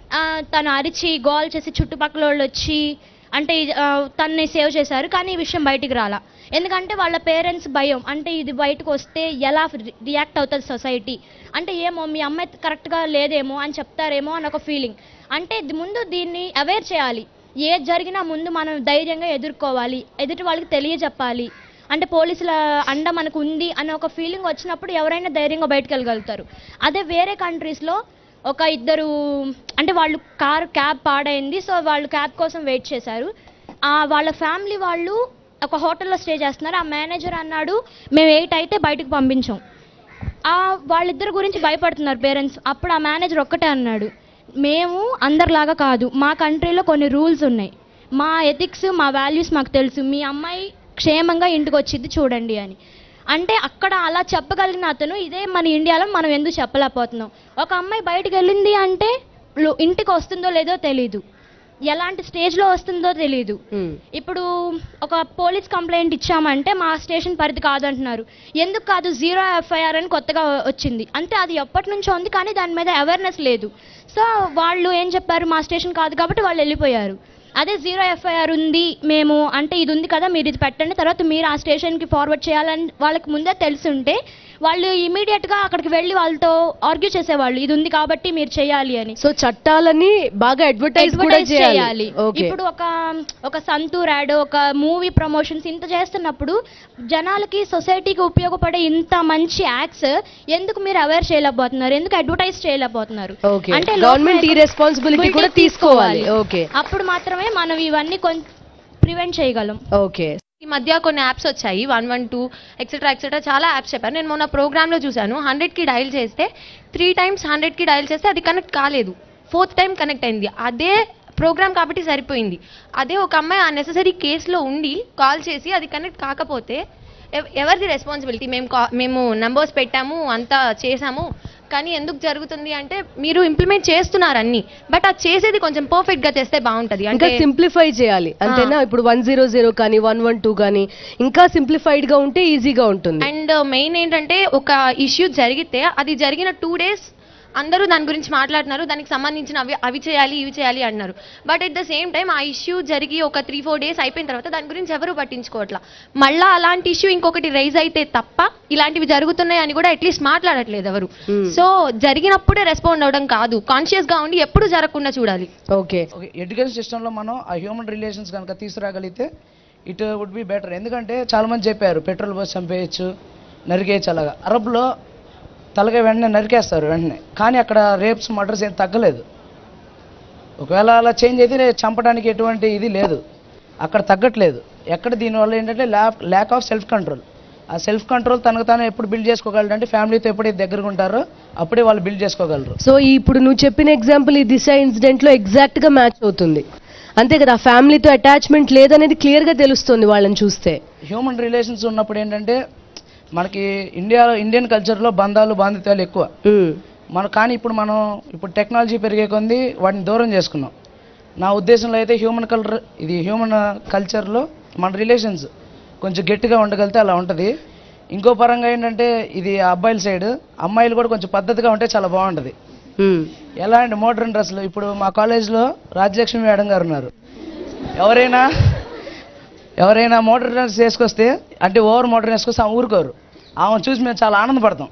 తను అరిచి గోల్ చేసి చుట్టుపక్కల వాళ్ళు వచ్చి అంటే తనని సేవ్ చేశారు. కానీ ఈ విషయం బయటికి రాలా, ఎందుకంటే వాళ్ళ పేరెంట్స్ భయం, అంటే ఇది బయటకు వస్తే ఎలా రియాక్ట్ అవుతుంది సొసైటీ, అంటే ఏమో మీ అమ్మాయి కరెక్ట్గా లేదేమో అని చెప్తారేమో అని ఒక ఫీలింగ్. అంటే ముందు దీన్ని అవేర్ చేయాలి, ఏది జరిగినా ముందు మనం ధైర్యంగా ఎదుర్కోవాలి, ఎదుటి వాళ్ళకి తెలియజెప్పాలి. అంటే పోలీసుల అండ మనకు ఉంది అనే ఒక ఫీలింగ్ వచ్చినప్పుడు ఎవరైనా ధైర్యంగా బయటకు వెళ్ళగలుగుతారు. అదే వేరే కంట్రీస్లో ఒక ఇద్దరు అంటే వాళ్ళు కార్ క్యాబ్ పాడైంది, సో వాళ్ళు క్యాబ్ కోసం వెయిట్ చేశారు. వాళ్ళ ఫ్యామిలీ వాళ్ళు ఒక హోటల్లో స్టే చేస్తున్నారు. ఆ మేనేజర్ అన్నాడు మేము ఎయిట్ అయితే బయటకు పంపించాం. వాళ్ళిద్దరి గురించి భయపడుతున్నారు పేరెంట్స్. అప్పుడు ఆ మేనేజర్ ఒక్కటే అన్నాడు, మేము అందరిలాగా కాదు, మా కంట్రీలో కొన్ని రూల్స్ ఉన్నాయి, మా ఎథిక్స్ మా వాల్యూస్ మాకు తెలుసు, మీ అమ్మాయి క్షేమంగా ఇంటికి వచ్చింది చూడండి అని. అంటే అక్కడ అలా చెప్పగలిగిన అతను ఇదే మన ఇండియాలో మనం ఎందుకు చెప్పలేకపోతున్నాం. ఒక అమ్మాయి బయటకు వెళ్ళింది అంటే ఇంటికి వస్తుందో లేదో తెలీదు, ఎలాంటి స్టేజ్లో వస్తుందో తెలీదు. ఇప్పుడు ఒక పోలీస్ కంప్లైంట్ ఇచ్చామంటే మా స్టేషన్ పరిధి కాదంటున్నారు. ఎందుకు కాదు, జీరో ఎఫ్ఐఆర్ అని కొత్తగా వచ్చింది, అంటే అది ఎప్పటి నుంచో ఉంది కానీ దాని మీద అవేర్నెస్ లేదు. సో వాళ్ళు ఏం చెప్పారు, మా స్టేషన్ కాదు కాబట్టి వాళ్ళు వెళ్ళిపోయారు. అదే జీరో ఎఫ్ఐఆర్ ఉంది మేము అంటే ఇది ఉంది కదా మీరు ఇది పెట్టండి, తర్వాత మీరు ఆ స్టేషన్కి ఫార్వర్డ్ చేయాలని వాళ్ళకి ముందే తెలుసుంటే వాళ్ళు ఇమీడియట్గా అక్కడికి వెళ్ళి వాళ్ళతో ఆర్గ్యూ చేసేవాళ్ళు, ఇది ఉంది కాబట్టి మీరు చేయాలి అని. సో చట్టాలని బాగా అడ్వర్టైజ్ చేయాలి. ఇప్పుడు ఒక ఒక సంతూర్ యాడ్, ఒక మూవీ ప్రమోషన్స్ ఇంత చేస్తున్నప్పుడు జనాలకి సొసైటీకి ఉపయోగపడే ఇంత మంచి యాక్ట్స్ ఎందుకు మీరు అవేర్ చేయలేకపోతున్నారు, ఎందుకు అడ్వర్టైజ్ చేయలేకపోతున్నారు? అంటే గవర్నమెంట్ ఈ రెస్పాన్సిబిలిటీ కూడా తీసుకోవాలి. ఓకే, అప్పుడు మాత్రమే మనం ఇవన్నీ కొంచెం ప్రివెంట్ చేయగలం. ఓకే. ఈ మధ్య కొన్ని యాప్స్ వచ్చాయి, one one two etcetera etcetera చాలా యాప్స్ చెప్పారు. నేను మొన్న ప్రోగ్రామ్లో చూశాను, హండ్రెడ్కి డయల్ చేస్తే త్రీ టైమ్స్ హండ్రెడ్కి డయల్ చేస్తే అది కనెక్ట్ కాలేదు, ఫోర్త్ టైం కనెక్ట్ అయింది. అదే ప్రోగ్రామ్ కాబట్టి సరిపోయింది. అదే ఒక అమ్మాయి ఆ నెససరీ కేసులో ఉండి కాల్ చేసి అది కనెక్ట్ కాకపోతే ఎవరిది రెస్పాన్సిబిలిటీ? మేము కా మేము నంబర్స్ పెట్టాము, అంతా చేసాము, కానీ ఎందుకు జరుగుతుంది అంటే మీరు ఇంప్లిమెంట్ చేస్తున్నారు అన్ని, బట్ అది చేసేది కొంచెం పర్ఫెక్ట్ గా చేస్తే బాగుంటది. అంటే సింప్లిఫై చేయాలి అంతేనా? ఇప్పుడు వన్ జీరో జీరో కానీ వన్ వన్ టూ కానీ ఇంకా సింప్లిఫైడ్ గా ఉంటే ఈజీగా ఉంటుంది. అండ్ మెయిన్ ఏంటంటే ఒక ఇష్యూ జరిగితే అది జరిగిన టూ డేస్ అందరూ దాని గురించి మాట్లాడుతున్నారు, దానికి సంబంధించిన అవి అవి చేయాలి ఇవి చేయాలి అంటున్నారు. But at the same time ఆ ఇష్యూ జరిగి ఒక త్రీ ఫోర్ డేస్ అయిపోయిన తర్వాత దాని గురించి ఎవరు పట్టించుకోవట్లా. మళ్ళీ అలాంటి ఇష్యూ ఇంకొకటి రైజ్ అయితే తప్ప ఇలాంటివి జరుగుతున్నాయి అని కూడా అట్లీస్ట్ మాట్లాడట్లేదు ఎవరు. సో జరిగినప్పుడే రెస్పాండ్ అవడం కాదు, కాన్షియస్ గా ఉండి ఎప్పుడు జరగకుండా చూడాలి. ఓకే, ఎడ్యుకేషన్ సిస్టంలో మనం ఆ హ్యూమన్ రిలేషన్స్ కనుక తీసుకురాగలిగితే ఇట్ వుడ్ బి బెటర్. ఎందుకంటే చాలామంది చెప్పారు పెట్రోల్ పోసి చంపేయచ్చు, నరికేయచ్చు, అలాగా అరబ్లో తలగా వెంటనే నరికేస్తారు వెంటనే, కానీ అక్కడ రేప్స్ మర్డర్స్ ఏం తగ్గలేదు. ఒకవేళ అలా చేంజ్ అయితే చంపడానికి ఎటువంటి ఇది లేదు, అక్కడ తగ్గట్లేదు. ఎక్కడ దీనివల్ల ఏంటంటే lack lack of self control. ఆ సెల్ఫ్ కంట్రోల్ తనకు తాను ఎప్పుడు బిల్డ్ చేసుకోగలరు అంటే ఫ్యామిలీతో ఎప్పుడైతే దగ్గరగా ఉంటారో అప్పుడే వాళ్ళు బిల్డ్ చేసుకోగలరు. సో ఇప్పుడు నువ్వు చెప్పిన ఎగ్జాంపుల్ ఈ దిశ ఇన్సిడెంట్లో ఎగ్జాక్ట్గా మ్యాచ్ అవుతుంది, అంతే కదా? ఫ్యామిలీతో అటాచ్మెంట్ లేదనేది క్లియర్గా తెలుస్తుంది వాళ్ళని చూస్తే. హ్యూమన్ రిలేషన్స్ ఉన్నప్పుడు ఏంటంటే మనకి ఇండియాలో ఇండియన్ కల్చర్లో బంధాలు బాంధిత్యాలు ఎక్కువ మన, కానీ ఇప్పుడు మనం ఇప్పుడు టెక్నాలజీ పెరిగే కొంది వాటిని దూరం చేసుకున్నాం. నా ఉద్దేశంలో అయితే హ్యూమన్ కల్చర్ ఇది హ్యూమన్ కల్చర్లో మన రిలేషన్స్ కొంచెం గట్టిగా ఉండగలిగితే అలా ఉంటుంది. ఇంకో పరంగా ఏంటంటే ఇది అబ్బాయిల సైడ్, అమ్మాయిలు కూడా కొంచెం పద్ధతిగా ఉంటే చాలా బాగుంటుంది. ఎలా అంటే మోడర్న్ డ్రెస్సులు, ఇప్పుడు మా కాలేజ్లో రాజ్యలక్ష్మి మేడం గారు ఉన్నారు, ఎవరైనా ఎవరైనా మోడర్న్ డ్రెస్ వేసుకొస్తే అంటే ఓవర్ మోడర్న్ వేసుకొస్తే ఆమె ఊరుకోరు, ఆమెను చూసి మేము చాలా ఆనందపడతాం.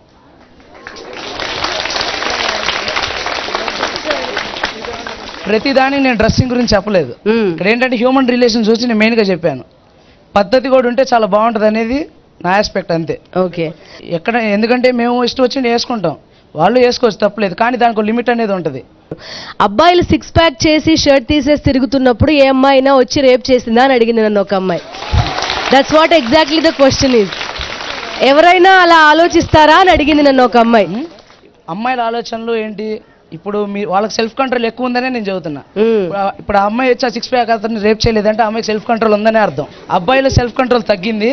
ప్రతిదానికి నేను డ్రెస్సింగ్ గురించి చెప్పలేదు, ఇక్కడ ఏంటంటే హ్యూమన్ రిలేషన్ చూసి నేను మెయిన్గా చెప్పాను. పద్ధతి కూడా ఉంటే చాలా బాగుంటుంది అనేది నా ఆస్పెక్ట్ అంతే. ఓకే, ఎక్కడ ఎందుకంటే మేము ఇష్టం వచ్చి వేసుకుంటాం, వాళ్ళు వేసుకోవచ్చు తప్పలేదు, కానీ దానికి లిమిట్ అనేది ఉంటుంది. అబ్బాయిలు సిక్స్ ప్యాక్ చేసి షర్ట్ తీసేసి తిరుగుతున్నప్పుడు ఏ అమ్మాయినా వచ్చి రేప్ చేసిందా అని అడిగింది నన్ను ఒక అమ్మాయి. That's what exactly the question is. ఎవరైనా అలా ఆలోచిస్తారా అని అడిగింది నన్ను ఒక అమ్మాయి. అమ్మాయిల ఆలోచనలు ఏంటి, ఇప్పుడు మీ వాళ్ళకి సెల్ఫ్ కంట్రోల్ ఎక్కువ ఉందనే నేను చెబుతున్నా. ఇప్పుడు ఆ అమ్మాయి వచ్చి ఆ సిక్స్ ప్యాక్ అతన్ని రేప్ చేయలేదంటే అమ్మాయికి సెల్ఫ్ కంట్రోల్ ఉందనే అర్థం. అబ్బాయిలో సెల్ఫ్ కంట్రోల్ తగ్గింది,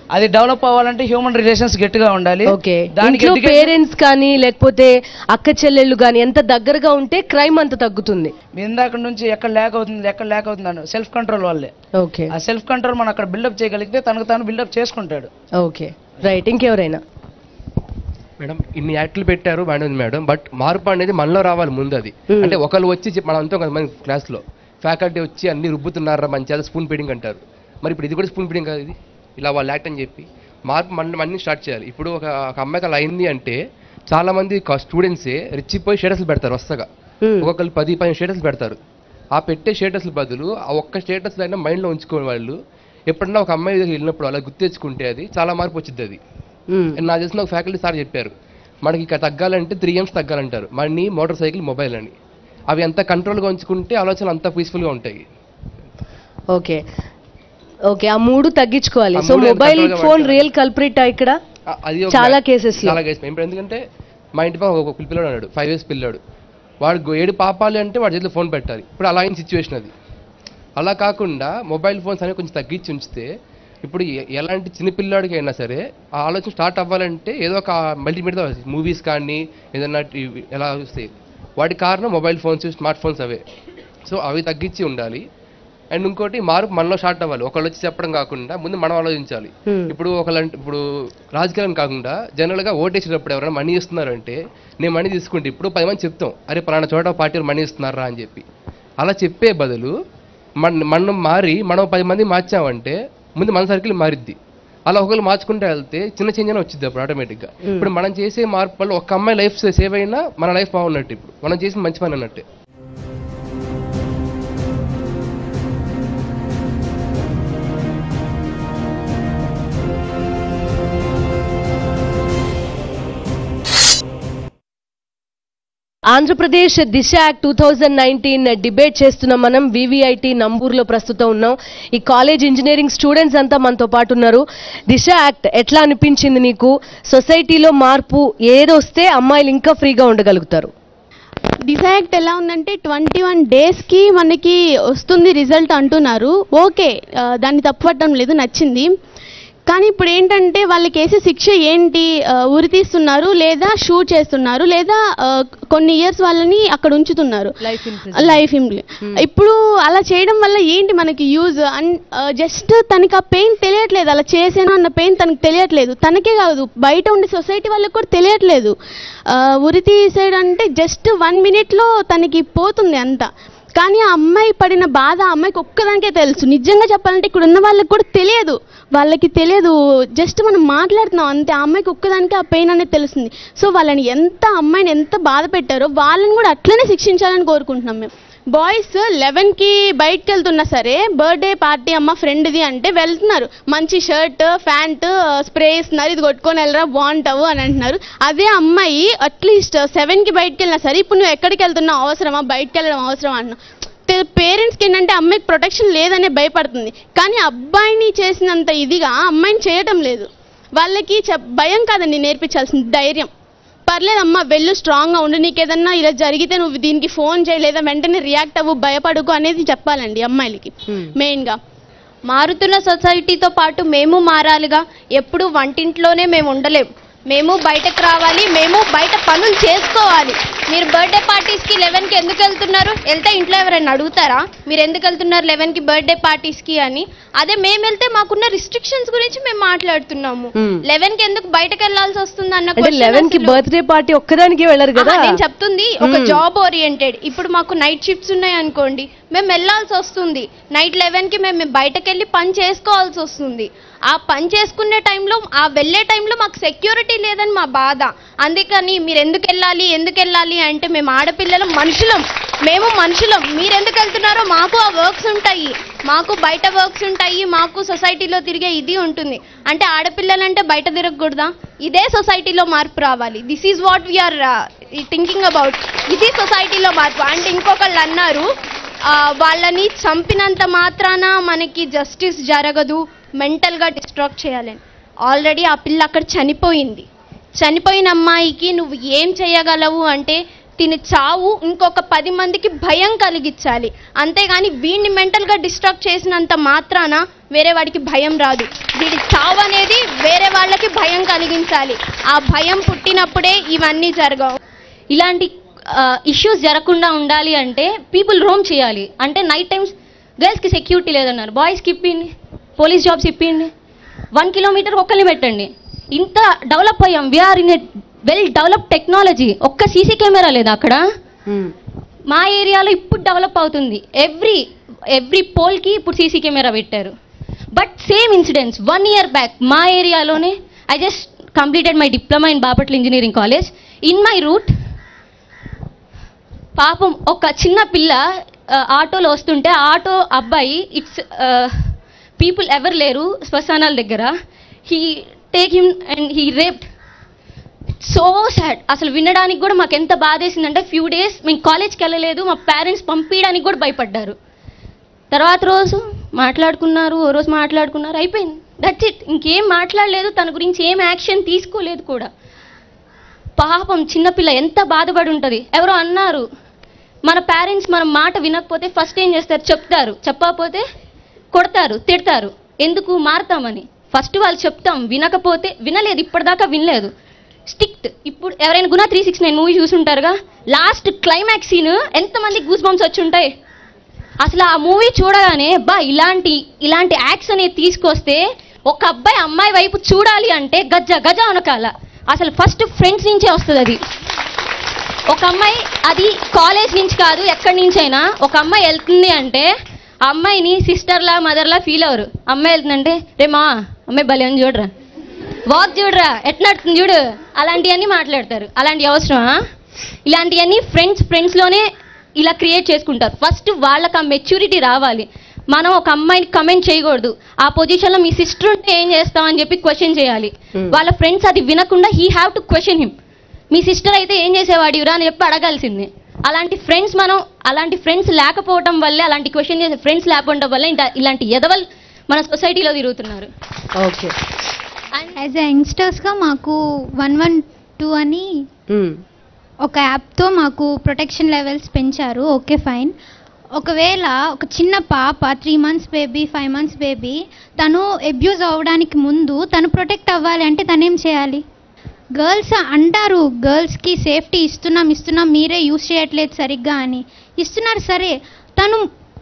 అది డెవలప్ అవ్వాలంటే హ్యూమన్ రిలేషన్స్ గట్టిగా ఉండాలి. ఓకే, దానికి ఇంట్లో పేరెంట్స్ కానీ లేకపోతే అక్క చెల్లెళ్ళు కానీ ఎంత దగ్గరగా ఉంటే క్రైమ్ అంత తగ్గుతుంది. ఇందాక నుంచి ఎక్కడ ల్యాక్ అవుతుంది ఎక్కడ ల్యాక్ అవుతుంది అన్న సెల్ఫ్ కంట్రోల్ వల్లే. ఓకే, ఆ సెల్ఫ్ కంట్రోల్ మనం అక్కడ బిల్డప్ చేయగలిగితే తనకు తాను బిల్డప్ చేసుకుంటాడు. Okay, right. ఇంకెవరైనా మేడం? ఇన్ని యాక్ట్లు పెట్టారు బాగుంది మేడం, బట్ మార్పు అనేది మనలో రావాలి ముందు. అది అంటే ఒకళ్ళు వచ్చి మనం అంతా కొంతమంది క్లాస్లో ఫ్యాకల్టీ వచ్చి అన్ని రుబ్బుతున్నారా మంచిగా స్పూన్ ఫీడింగ్ అంటారు. మరి ఇప్పుడు ఇది కూడా స్పూన్ ఫీడింగ్ కాదు, ఇది ఇలా వాళ్ళు యాక్ట్ అని చెప్పి మార్పు మన అన్ని స్టార్ట్ చేయాలి. ఇప్పుడు ఒక ఒక అమ్మాయికి అలా అయింది అంటే చాలా మంది స్టూడెంట్సే రెచ్చిపోయి స్టేటస్లు పెడతారు వస్తగా. ఒక్కొక్కరు పది పదిహేను స్టేటస్లు పెడతారు. ఆ పెట్టే స్టేటస్ల బదులు ఆ ఒక్క స్టేటస్లో అయినా మైండ్లో ఉంచుకోని వాళ్ళు ఎప్పుడన్నా ఒక అమ్మాయి దగ్గర వెళ్ళినప్పుడు అలా గుర్తు తెచ్చుకుంటే అది చాలా మార్పు వచ్చింది. అది నాకు తెలిసిన ఒక ఫ్యాకల్టీ సార్ చెప్పారు, మనకి ఇక్కడ తగ్గాలంటే త్రీ ఎమ్స్ తగ్గాలంటారు, మనీ మోటార్ సైకిల్ మొబైల్ అని. అవి ఎంత కంట్రోల్గా ఉంచుకుంటే ఆలోచనలు అంత పీస్ఫుల్గా ఉంటాయి. ఓకే ఓకే, ఆ మూడు తగ్గించుకోవాలి. So mobile phone real culprit ఇక్కడ చాలా కేసెస్ చాలా కేసెస్. ఇప్పుడు ఎందుకంటే మా ఇంటి పక్కన ఒక పిల్లడు అన్నాడు, ఫైవ్ ఇయర్స్ పిల్లాడు, వాడు ఏడు పాపాలి అంటే వాడి చేతిలో ఫోన్ పెట్టాలి. ఇప్పుడు అలా అయిన సిచ్యువేషన్ అది. అలా కాకుండా మొబైల్ ఫోన్స్ అనేవి కొంచెం తగ్గించి ఉంచితే ఇప్పుడు ఎలాంటి చిన్నపిల్లాడికి అయినా సరే ఆ ఆలోచన స్టార్ట్ అవ్వాలంటే ఏదో ఒక మల్టీమీడియా మూవీస్ కానీ ఏదన్నా ఎలా వస్తాయి, వాటి కారణం మొబైల్ ఫోన్స్ స్మార్ట్ ఫోన్స్ అవే. సో అవి తగ్గించి ఉండాలి. అండ్ ఇంకోటి మార్పు మనలో స్టార్ట్ అవ్వాలి. ఒకళ్ళు వచ్చి చెప్పడం కాకుండా ముందు మనం ఆలోచించాలి. ఇప్పుడు ఒకళ్ళంటే ఇప్పుడు రాజకీయం కాకుండా జనరల్గా ఓటేసేటప్పుడు ఎవరైనా మనీ ఇస్తున్నారంటే నేను మనీ తీసుకుంటే ఇప్పుడు పది మంది చెప్తాం, అరే పలానా చోట పార్టీలు మనీ ఇస్తున్నారా అని చెప్పి. అలా చెప్పే బదులు మన మనం మారి మనం పది మంది మార్చామంటే ముందు మన సర్కిల్ మారిద్ది. అలా ఒకళ్ళు మార్చుకుంటే వెళ్తే చిన్న చేంజ్ అయినా వచ్చింది అప్పుడు ఆటోమేటిక్గా. ఇప్పుడు మనం చేసే మార్పు వల్ల ఒక అమ్మాయి లైఫ్ సేవ్ అయినా మన లైఫ్ బాగున్నట్టు. ఇప్పుడు మనం చేసిన మంచి పని అన్నట్టే. Andhra Pradesh Disha act two thousand nineteen debate చేస్తున్నాం మనం. వివిఐటి నంబూర్లో ప్రస్తుతం ఉన్నాం. ఈ కాలేజ్ ఇంజనీరింగ్ స్టూడెంట్స్ అంతా మనతో పాటు ఉన్నారు. దిశ యాక్ట్ ఎట్లా అనిపించింది నీకు? సొసైటీలో మార్పు ఏదొస్తే అమ్మాయిలు ఇంకా ఫ్రీగా ఉండగలుగుతారు? దిశ యాక్ట్ ఎలా ఉందంటే ట్వంటీ వన్ డేస్కి మనకి వస్తుంది రిజల్ట్ అంటున్నారు. ఓకే, దాన్ని తప్పుపట్టడం లేదు, నచ్చింది. కానీ ఇప్పుడు ఏంటంటే వాళ్ళకి వేసే శిక్ష ఏంటి? ఉరి తీస్తున్నారు, లేదా షూట్ చేస్తున్నారు, లేదా కొన్ని ఇయర్స్ వాళ్ళని అక్కడ ఉంచుతున్నారు లైఫ్ ఇంప్లి. ఇప్పుడు అలా చేయడం వల్ల ఏంటి మనకి యూజ్? అండ్ జస్ట్ తనకి ఆ పెయిన్ తెలియట్లేదు, అలా చేసాను అన్న పెయిన్ తనకి తెలియట్లేదు. తనకే కాదు, బయట ఉండే సొసైటీ వాళ్ళకి కూడా తెలియట్లేదు. ఉరి తీసేయడం అంటే జస్ట్ వన్ మినిట్లో తనకి పోతుంది అంతా. కానీ ఆ అమ్మాయి పడిన బాధ ఆ అమ్మాయికి ఒక్కదానికే తెలుసు. నిజంగా చెప్పాలంటే ఇక్కడ ఉన్న వాళ్ళకి కూడా తెలియదు, వాళ్ళకి తెలియదు. జస్ట్ మనం మాట్లాడుతున్నాం అంతే, ఆ అమ్మాయికి ఒక్కదానికి ఆ పెయిన్ అనేది తెలుస్తుంది. సో వాళ్ళని ఎంత అమ్మాయిని ఎంత బాధ పెట్టారో వాళ్ళని కూడా అట్లనే శిక్షించాలని కోరుకుంటున్నాం మేము. బాయ్స్ లెవెన్కి బయటకు వెళ్తున్నా సరే, బర్త్డే పార్టీ అమ్మ ఫ్రెండ్ది అంటే వెళ్తున్నారు, మంచి షర్ట్ ప్యాంట్ స్ప్రే ఇస్తున్నారు, ఇది కొట్టుకొని వెళ్ళరా బాగుంటావు అని అంటున్నారు. అదే అమ్మాయి అట్లీస్ట్ సెవెన్కి బయటకు వెళ్ళినా సరే, ఇప్పుడు నువ్వు ఎక్కడికి వెళ్తున్నావు, అవసరమా, బయటకు వెళ్ళడం అవసరం అంటున్నావు. పేరెంట్స్కి ఏంటంటే అమ్మాయికి ప్రొటెక్షన్ లేదనే భయపడుతుంది. కానీ అబ్బాయిని చేసినంత ఇదిగా అమ్మాయిని చేయటం లేదు. వాళ్ళకి భయం కాదండి నేర్పించాల్సింది, ధైర్యం. పర్లేదమ్మా వెళ్ళు, స్ట్రాంగ్గా ఉండు, నీకు ఏదన్నా ఇలా జరిగితే నువ్వు దీనికి ఫోన్ చేయలేదా, వెంటనే రియాక్ట్ అవ్వు, భయపడుకు అనేది చెప్పాలండి అమ్మాయిలకి మెయిన్గా. మారుతున్న సొసైటీతో పాటు మేము మారాలిగా. ఎప్పుడు వంటింట్లోనే మేము ఉండలేము, మేము బయటకు రావాలి, మేము బయట పనులు చేసుకోవాలి. మీరు బర్త్డే పార్టీస్కి లెవెన్కి ఎందుకు వెళ్తున్నారు? వెళ్తే ఇంట్లో ఎవరైనా అడుగుతారా మీరు ఎందుకు వెళ్తున్నారు లెవెన్కి బర్త్డే పార్టీస్కి అని? అదే మేము వెళ్తే మాకున్న రిస్ట్రిక్షన్స్ గురించి మేము మాట్లాడుతున్నాము. లెవెన్కి ఎందుకు బయటకు వెళ్లాల్సి వస్తుంది అన్న లెవెన్ కి బర్త్డే పార్టీ ఒక్కదానికి వెళ్ళరు కదా. నేను చెప్తుంది ఒక జాబ్ ఓరియంటెడ్. ఇప్పుడు మాకు నైట్ షిఫ్ట్స్ ఉన్నాయి అనుకోండి, మేము వెళ్ళాల్సి వస్తుంది. నైట్ లెవెన్కి మేము బయటకు వెళ్ళి పని చేసుకోవాల్సి వస్తుంది. ఆ పని చేసుకునే టైంలో, ఆ వెళ్ళే టైంలో మాకు సెక్యూరిటీ లేదని మా బాధ. అందుకని మీరు ఎందుకు వెళ్ళాలి ఎందుకు వెళ్ళాలి అంటే, మేము ఆడపిల్లలు మనుషులం, మేము మనుషులం, మీరు ఎందుకు వెళ్తున్నారో మాకు ఆ వర్క్స్ ఉంటాయి, మాకు బయట వర్క్స్ ఉంటాయి, మాకు సొసైటీలో తిరిగే ఇది ఉంటుంది. అంటే ఆడపిల్లలంటే బయట తిరగకూడదా? ఇదే సొసైటీలో మార్పు రావాలి. This is what we are thinking about. ఇది సొసైటీలో మార్పు. అంటే ఇంకొకళ్ళు అన్నారు, వాళ్ళని చంపినంత మాత్రాన మనకి జస్టిస్ జరగదు, మెంటల్గా డిస్ట్రాక్ట్ చేయాలని. ఆల్రెడీ ఆ పిల్ల అక్కడ చనిపోయింది. చనిపోయిన అమ్మాయికి నువ్వు ఏం చేయగలవు అంటే తిని చావు ఇంకొక పది మందికి భయం కలిగించాలి, అంతేగాని వీడిని మెంటల్గా డిస్ట్రాక్ట్ చేసినంత మాత్రాన వేరే వాడికి భయం రాదు. వీడి చావు అనేది వేరే వాళ్ళకి భయం కలిగించాలి. ఆ భయం పుట్టినప్పుడే ఇవన్నీ జరగవు. ఇలాంటి ఇష్యూస్ జరగకుండా ఉండాలి అంటే పీపుల్ రోమ్ చేయాలి. అంటే నైట్ టైమ్స్ గర్ల్స్కి సెక్యూరిటీ లేదన్నారు, బాయ్స్కి ఇప్పిండి, పోలీస్ జాబ్స్ ఇప్పిండి, వన్ కిలోమీటర్ ఒక్కరిని పెట్టండి. ఇంత డెవలప్ అయ్యాం, we are in a well develop technology. ఒక్క సీసీ కెమెరా లేదా అక్కడ? మా ఏరియాలో ఇప్పుడు డెవలప్ అవుతుంది. ఎవ్రీ ఎవ్రీ పోల్కి ఇప్పుడు సీసీ కెమెరా పెట్టారు. But same incidents one year back మా ఏరియాలోనే. I just completed my diploma in Bapatla engineering college. In my route పాపం ఒక చిన్న పిల్ల ఆటోలో వస్తుంటే ఆటో అబ్బాయి, ఇట్స్ పీపుల్ ఎవరు లేరు శ్మశానాల దగ్గర, he take him and he raped. So sad. అసలు వినడానికి కూడా మాకు ఎంత బాధేసిందంటే ఫ్యూ డేస్ మేము కాలేజ్కి వెళ్ళలేదు, మా పేరెంట్స్ పంపించడానికి కూడా భయపడ్డారు. తర్వాత రోజు మాట్లాడుకున్నారు, ఓ రోజు మాట్లాడుకున్నారు, అయిపోయింది, దట్స్ ఇట్. ఇంకేం మాట్లాడలేదు, తన గురించి ఏం యాక్షన్ తీసుకోలేదు కూడా. పాపం చిన్నపిల్ల ఎంత బాధపడి ఉంటుంది. ఎవరో అన్నారు, మన పేరెంట్స్ మన మాట వినకపోతే ఫస్ట్ ఏం చేస్తారు, చెప్తారు, చెప్పకపోతే కొడతారు, తిడతారు. ఎందుకు మారుతామని. ఫస్ట్ వాళ్ళు చెప్తాం, వినకపోతే వినలేదు, ఇప్పటిదాకా వినలేదు, స్టిక్ట్. ఇప్పుడు ఎవరైనా Guna three six nine movie చూసుంటారుగా, లాస్ట్ క్లైమాక్స్ సీన్ ఎంతమంది గూస్ బంప్స్ వచ్చి ఉంటాయి. అసలు ఆ మూవీ చూడగానే బా ఇలాంటి ఇలాంటి యాక్స్ అనేది తీసుకొస్తే ఒక అబ్బాయి అమ్మాయి వైపు చూడాలి అంటే గజ్జ గజ అనకాల. అసలు ఫస్ట్ ఫ్రెండ్స్ నుంచే వస్తుంది అది. ఒక అమ్మాయి, అది కాలేజ్ నుంచి కాదు ఎక్కడి నుంచైనా, ఒక అమ్మాయి వెళ్తుంది అంటే ఆ అమ్మాయిని సిస్టర్లా మదర్లా ఫీల్ అవ్వరు. అమ్మాయి వెళ్తుందంటే రే మా అమ్మాయి భలే అని చూడరా, వాక్ చూడరా, ఎట్లా నడుతుంది చూడు, అలాంటివన్నీ మాట్లాడతారు. అలాంటి అవసరమా? ఇలాంటివన్నీ ఫ్రెండ్స్ ఫ్రెండ్స్లోనే ఇలా క్రియేట్ చేసుకుంటారు. ఫస్ట్ వాళ్ళకి ఆ మెచ్యూరిటీ రావాలి. మనం ఒక అమ్మాయిని కమెంట్ చేయకూడదు. ఆ పొజిషన్లో మీ సిస్టర్ ఉంటే ఏం చేస్తామని చెప్పి క్వశ్చన్ చేయాలి. వాళ్ళ ఫ్రెండ్స్ అది వినకుండా he have to question him. మీ సిస్టర్ అయితే ఏం చేసేవాడిరా అని చెప్పి అడగాల్సింది. అలాంటి ఫ్రెండ్స్ మనం అలాంటి ఫ్రెండ్స్ లేకపోవడం వల్లే, అలాంటి క్వశ్చన్ చేసే ఫ్రెండ్స్ లేకపోవడం వల్ల ఇలాంటి ఎదవల్ మన సొసైటీలో తిరుగుతున్నారు. ఓకే. యాజ్ ఎ యంగ్స్టర్స్గా మాకు వన్ వన్ టూ అని ఒక యాప్తో మాకు ప్రొటెక్షన్ లెవెల్స్ పెంచారు. Okay fine. ఒకవేళ ఒక చిన్న పాప three months baby five months baby తను అబ్యూజ్ అవ్వడానికి ముందు తను ప్రొటెక్ట్ అవ్వాలి అంటే తనేం చేయాలి? గర్ల్స్ అంటారు గర్ల్స్కి సేఫ్టీ ఇస్తున్నాం ఇస్తున్నాం మీరే యూజ్ చేయట్లేదు సరిగ్గా అని. ఇస్తున్నారు సరే, తను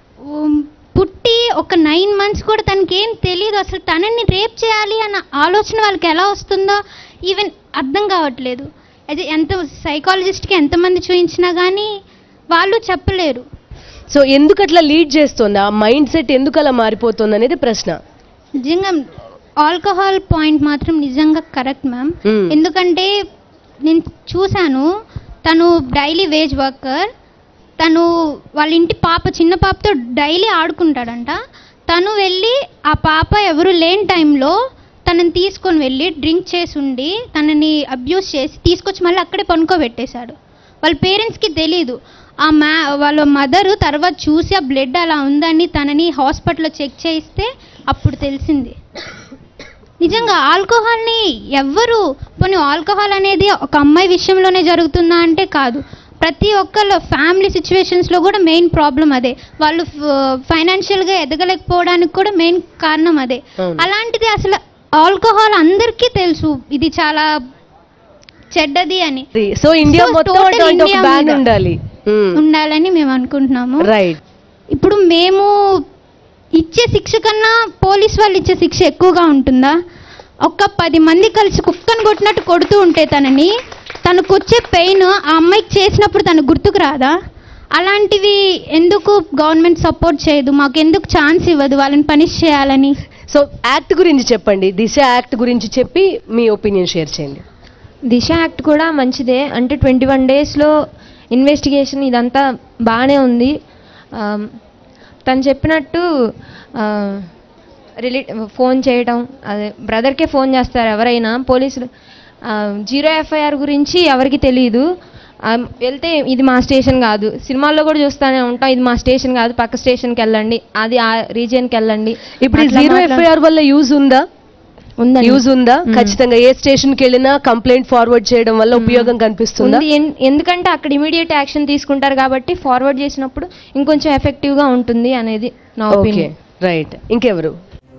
పుట్టి ఒక నైన్ మంత్స్ కూడా తనకి ఏం తెలియదు, అసలు తనని రేప్ చేయాలి అన్న ఆలోచన వాళ్ళకి ఎలా వస్తుందో ఈవెన్ అర్థం కావట్లేదు. అది ఎంత సైకాలజిస్ట్కి ఎంతమంది చూపించినా కానీ వాళ్ళు చెప్పలేరు. సో ఎందుకు అట్లా లీడ్ చేస్తుంది, ఆ మైండ్ సెట్ ఎందుకు అలా మారిపోతుంది అనేది ప్రశ్న. నిజంగా ఆల్కహాల్ పాయింట్ మాత్రం నిజంగా కరెక్ట్ మ్యామ్. ఎందుకంటే నేను చూశాను, తను డైలీ వేజ్ వర్కర్, తను వాళ్ళ ఇంటి పాప చిన్న పాపతో డైలీ ఆడుకుంటాడంట. తను వెళ్ళి ఆ పాప ఎవరు లేని టైంలో తనని తీసుకొని వెళ్ళి డ్రింక్ చేసి ఉండి తనని అబ్యూస్ చేసి తీసుకొచ్చి మళ్ళీ అక్కడే పనుకోబెట్టేశాడు. వాళ్ళ పేరెంట్స్కి తెలీదు. ఆ మ్యా వాళ్ళ మదరు తర్వాత చూసి ఆ బ్లడ్ అలా ఉందని తనని హాస్పిటల్లో చెక్ చేయిస్తే అప్పుడు తెలిసింది. నిజంగా ఆల్కహాల్ని ఎవ్వరు పోనీ ఆల్కహాల్ అనేది ఒక అమ్మాయి విషయంలోనే జరుగుతుందా అంటే కాదు, ప్రతి ఒక్కళ్ళ ఫ్యామిలీ సిచ్యువేషన్స్లో కూడా మెయిన్ ప్రాబ్లం అదే. వాళ్ళు ఫైనాన్షియల్గా ఎదగలేకపోవడానికి కూడా మెయిన్ కారణం అదే. అలాంటిది అసలు ఆల్కహాల్ అందరికీ తెలుసు ఇది చాలా చెడ్డది అని. సో ఇండియా ఉండాలి ఉండాలని మేము అనుకుంటున్నాము. రైట్. ఇప్పుడు మేము ఇచ్చే శిక్ష కన్నా పోలీస్ వాళ్ళు ఇచ్చే శిక్ష ఎక్కువగా ఉంటుందా? ఒక్క పది మంది కలిసి కుక్కను కొట్టినట్టు కొడుతూ ఉంటే తనని, తనకు వచ్చే పెయిన్ ఆ అమ్మాయికి చేసినప్పుడు తనకు గుర్తుకు రాదా? అలాంటివి ఎందుకు గవర్నమెంట్ సపోర్ట్ చేయదు, మాకు ఎందుకు ఛాన్స్ ఇవ్వదు వాళ్ళని పనిష్ చేయాలని? సో యాక్ట్ గురించి చెప్పండి, దిశ యాక్ట్ గురించి చెప్పి మీ ఒపీనియన్ షేర్ చేయండి. దిశ యాక్ట్ కూడా మంచిదే. అంటే ట్వంటీ వన్ డేస్లో ఇన్వెస్టిగేషన్ ఇదంతా బాగానే ఉంది. తను చెప్పినట్టు రిలే ఫోన్ చేయడం, అదే బ్రదర్కే ఫోన్ చేస్తారు ఎవరైనా పోలీసులు. జీరో ఎఫ్ఐఆర్ గురించి ఎవరికి తెలియదు. వెళ్తే ఇది మా స్టేషన్ కాదు, సినిమాల్లో కూడా చూస్తూనే ఉంటాం, ఇది మా స్టేషన్ కాదు పక్క స్టేషన్కి వెళ్ళండి, అది ఆ రీజియన్కి వెళ్ళండి. ఇప్పుడు జీరో ఎఫ్ఐఆర్ వల్ల యూజ్ ఉందా? యూజ్ ఉందా? ఖచ్చితంగా ఏ స్టేషన్ కి వెళ్ళినా కంప్లైంట్ ఫార్వర్డ్ చేయడం వల్ల ఉపయోగం కనిపిస్తుందా? ఎందుకంటే అక్కడ ఇమీడియట్ యాక్షన్ తీసుకుంటారు కాబట్టి ఫార్వర్డ్ చేసినప్పుడు ఇంకొంచెం ఎఫెక్టివ్ గా ఉంటుంది అనేది నా ఒపీనియన్. రైట్, ఇంకెవరు?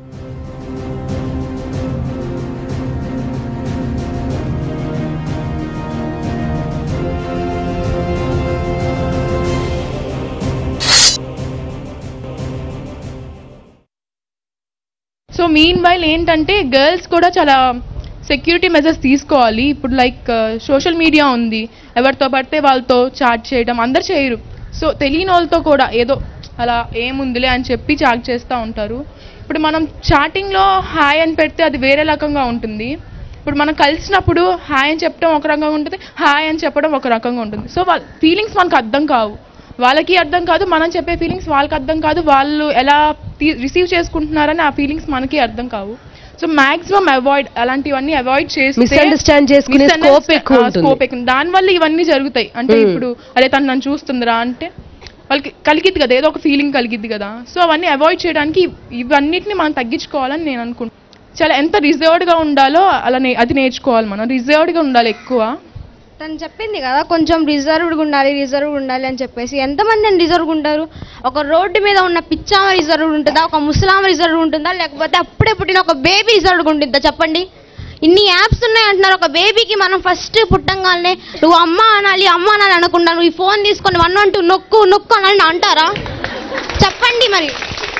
సో మీన్ వైల్ ఏంటంటే గర్ల్స్ కూడా చాలా సెక్యూరిటీ మెజర్స్ తీసుకోవాలి. ఇప్పుడు లైక్ సోషల్ మీడియా ఉంది, ఎవరితో పడితే వాళ్ళతో చాట్ చేయడం అందరు చేయరు. సో తెలియని వాళ్ళతో కూడా ఏదో అలా ఏముందిలే అని చెప్పి చాట్ చేస్తూ ఉంటారు. ఇప్పుడు మనం చాటింగ్లో హాయ్ అని పెడితే అది వేరే రకంగా ఉంటుంది. ఇప్పుడు మనం కలిసినప్పుడు హాయ్ అని చెప్పడం ఒక రకంగా ఉంటుంది, హాయ్ అని చెప్పడం ఒక రకంగా ఉంటుంది. సో వాళ్ళ ఫీలింగ్స్ మనకు అర్థం కావు, వాళ్ళకి అర్థం కాదు, మనం చెప్పే ఫీలింగ్స్ వాళ్ళకి అర్థం కాదు, వాళ్ళు ఎలా రిసీవ్ చేసుకుంటున్నారని ఆ ఫీలింగ్స్ మనకి అర్థం కావు. సో మాక్సిమం అవాయిడ్, అలాంటివన్నీ అవాయిడ్ చేస్తే మిస్అండర్స్టాండ్ చేసుకునే స్కోప్ ఎక్కువ ఉంటుంది. దానివల్ల ఇవన్నీ జరుగుతాయి. అంటే ఇప్పుడు అరే తను నన్ను చూస్తుందిరా అంటే వాళ్ళకి కలిగిద్ది కదా, ఏదో ఒక ఫీలింగ్ కలిగిద్ది కదా. సో అవన్నీ అవాయిడ్ చేయడానికి ఇవన్నిటిని మనం తగ్గించుకోవాలని నేను అనుకుంటున్నాను. చాలా ఎంత రిజర్వ్డ్గా ఉండాలో అలా అది నేర్చుకోవాలి. మనం రిజర్వ్డ్గా ఉండాలి ఎక్కువ. తను చెప్పింది కదా కొంచెం రిజర్వ్డ్గా ఉండాలి రిజర్వ్డ్ ఉండాలి అని చెప్పేసి. ఎంతమంది అని రిజర్వ్గా ఉంటారు? ఒక రోడ్డు మీద ఉన్న పిచ్చామ రిజర్వ్డ్ ఉంటుందా, ఒక ముసలామ రిజర్వ్డ్ ఉంటుందా, లేకపోతే అప్పుడే పుట్టిన ఒక బేబీ రిజర్వ్డ్గా ఉంటుందా చెప్పండి? ఇన్ని యాప్స్ ఉన్నాయి అంటున్నారు. ఒక బేబీకి మనం ఫస్ట్ పుట్టంగానే నువ్వు అమ్మ అనాలి అమ్మ అనాలి అనకుండా నువ్వు ఈ ఫోన్ తీసుకొని వన్ వన్ టూ నొక్కు నొక్కు అనాలని అంటారా చెప్పండి? మరి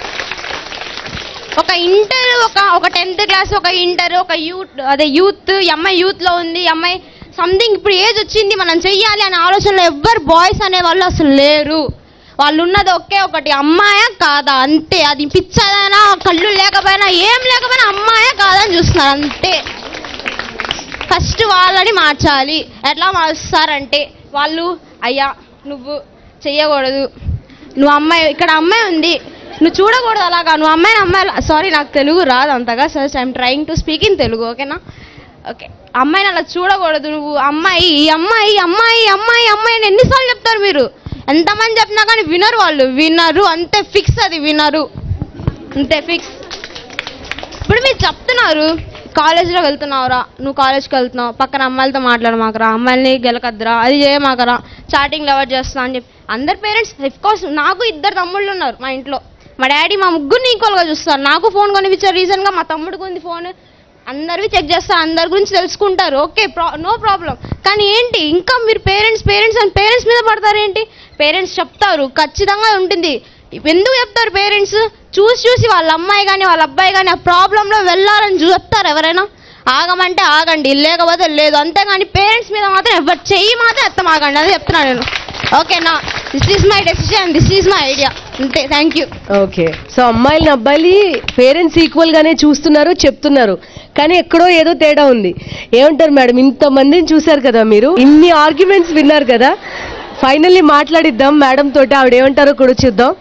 ఒక ఇంటర్, ఒక ఒక టెన్త్ క్లాస్, ఒక ఇంటర్, ఒక యూత్, అదే యూత్, ఈ అమ్మాయి యూత్లో ఉంది, ఈ అమ్మాయి సంథింగ్ ఇప్పుడు ఏజ్ వచ్చింది మనం చెయ్యాలి అనే ఆలోచనలో ఎవ్వరు బాయ్స్ అనే వాళ్ళు అసలు లేరు. వాళ్ళు ఉన్నది ఒకే ఒకటి, అమ్మాయా కాదా అంతే. అది పిచ్చదైనా కళ్ళు లేకపోయినా ఏం లేకపోయినా అమ్మాయా కాదా అని చూస్తున్నారు అంతే. ఫస్ట్ వాళ్ళని మార్చాలి. ఎట్లా మారుస్తారంటే వాళ్ళు అయ్యా నువ్వు చెయ్యకూడదు, నువ్వు అమ్మాయి, ఇక్కడ అమ్మాయి ఉంది నువ్వు చూడకూడదు అలాగా, నువ్వు అమ్మాయిని అమ్మాయి, సారీ నాకు తెలుగు రాదు అంతగా, so I'm trying to speak in Telugu, ఓకేనా? ఓకే, అమ్మాయిని అలా చూడకూడదు, నువ్వు అమ్మాయి ఈ అమ్మాయి అమ్మాయి అమ్మాయి అమ్మాయి అని ఎన్నిసార్లు చెప్తారు మీరు? ఎంతమంది చెప్పినా కానీ వినరు వాళ్ళు, వినరు అంతే, ఫిక్స్ అది వినరు అంతే ఫిక్స్. ఇప్పుడు మీరు చెప్తున్నారు కాలేజ్లో వెళ్తున్నావురా, నువ్వు కాలేజ్కి వెళ్తున్నావు, పక్కన అమ్మాయిలతో మాట్లాడమాకరా, అమ్మాయిని గెలకద్దురా, అది చేయమాకరా, చాటింగ్లు ఎవరు చేస్తా అని చెప్పి అందరు పేరెంట్స్. అఫ్కోర్స్ నాకు ఇద్దరు తమ్ముళ్ళు ఉన్నారు మా ఇంట్లో, మా డాడీ మా ముగ్గురిని ఈక్వల్గా చూస్తారు. నాకు ఫోన్ కొనిపించారు రీసెంట్గా, మా తమ్ముడికి ఉంది ఫోన్, అందరివి చెక్ చేస్తారు, అందరి గురించి తెలుసుకుంటారు, ఓకే ప్రా నో ప్రాబ్లం. కానీ ఏంటి ఇంకా మీరు పేరెంట్స్ పేరెంట్స్ అని పేరెంట్స్ మీద పడతారు ఏంటి? పేరెంట్స్ చెప్తారు ఖచ్చితంగా ఉంటుంది. ఎందుకు చెప్తారు పేరెంట్స్? చూసి చూసి వాళ్ళ అమ్మాయి కానీ వాళ్ళ అబ్బాయి కానీ ఆ ప్రాబ్లంలో వెళ్ళాలని చెప్తారు ఎవరైనా. ఆగమంటే ఆగండి, లేకపోతే లేదు, అంతేగాని పేరెంట్స్ మీద మాత్రం ఎవరు చెయ్యి మాత్రం ఎత్తం ఆగండి అని చెప్తున్నాను నేను, ఓకేనా? This is my decision, this is my idea, అంతే. Thank you. ఓకే, సో అమ్మాయిలని అబ్బాయిలు పేరెంట్స్ ఈక్వల్ గానే చూస్తున్నారు, చెప్తున్నారు, కానీ ఎక్కడో ఏదో తేడా ఉంది. ఏమంటారు మేడం? ఇంతమందిని చూశారు కదా మీరు, ఇన్ని ఆర్గ్యుమెంట్స్ విన్నారు కదా, ఫైనల్లీ మాట్లాడిద్దాం మేడం తోటి, ఆవిడ ఏమంటారో కూడా చూద్దాం.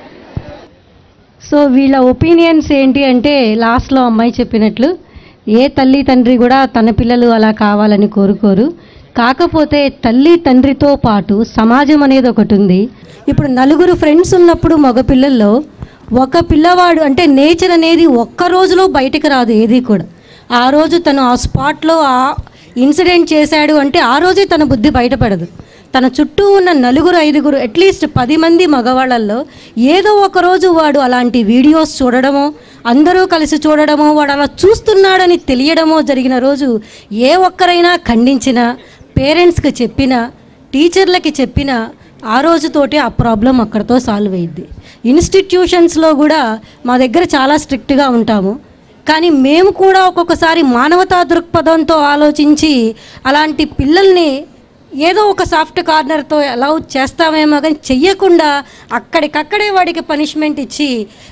సో వీళ్ళ ఒపీనియన్స్ ఏంటి అంటే లాస్ట్లో అమ్మాయి చెప్పినట్లు ఏ తల్లి తండ్రి కూడా తన పిల్లలు అలా కావాలని కోరుకోరు. కాకపోతే తల్లి తండ్రితో పాటు సమాజం అనేది ఒకటి ఉంది. ఇప్పుడు నలుగురు ఫ్రెండ్స్ ఉన్నప్పుడు మగపిల్లల్లో ఒక పిల్లవాడు అంటే నేచర్ అనేది ఒక్క రోజులో బయటకు రాదు ఏది కూడా. ఆ రోజు తను ఆ స్పాట్లో ఆ ఇన్సిడెంట్ చేశాడు అంటే ఆ రోజే తన బుద్ధి బయటపడదు. తన చుట్టూ ఉన్న నలుగురు ఐదుగురు అట్లీస్ట్ పది మంది మగవాళ్ళల్లో ఏదో ఒక రోజు వాడు అలాంటి వీడియోస్ చూడడమో, అందరూ కలిసి చూడడమో, వాడు అలా చూస్తున్నాడని తెలియడమో జరిగిన రోజు ఏ ఒక్కరైనా ఖండించినా, పేరెంట్స్కి చెప్పినా, టీచర్లకి చెప్పినా ఆ రోజుతోటి ఆ ప్రాబ్లం అక్కడితో సాల్వ్ అయ్యిద్ది. ఇన్స్టిట్యూషన్స్లో కూడా మా దగ్గర చాలా స్ట్రిక్ట్గా ఉంటాము, కానీ మేము కూడా ఒక్కొక్కసారి మానవతా దృక్పథంతో ఆలోచించి అలాంటి పిల్లల్ని ఏదో ఒక సాఫ్ట్ కార్నర్తో అలౌ చేస్తామేమో కానీ చెయ్యకుండా అక్కడికక్కడే వాడికి పనిష్మెంట్ ఇచ్చి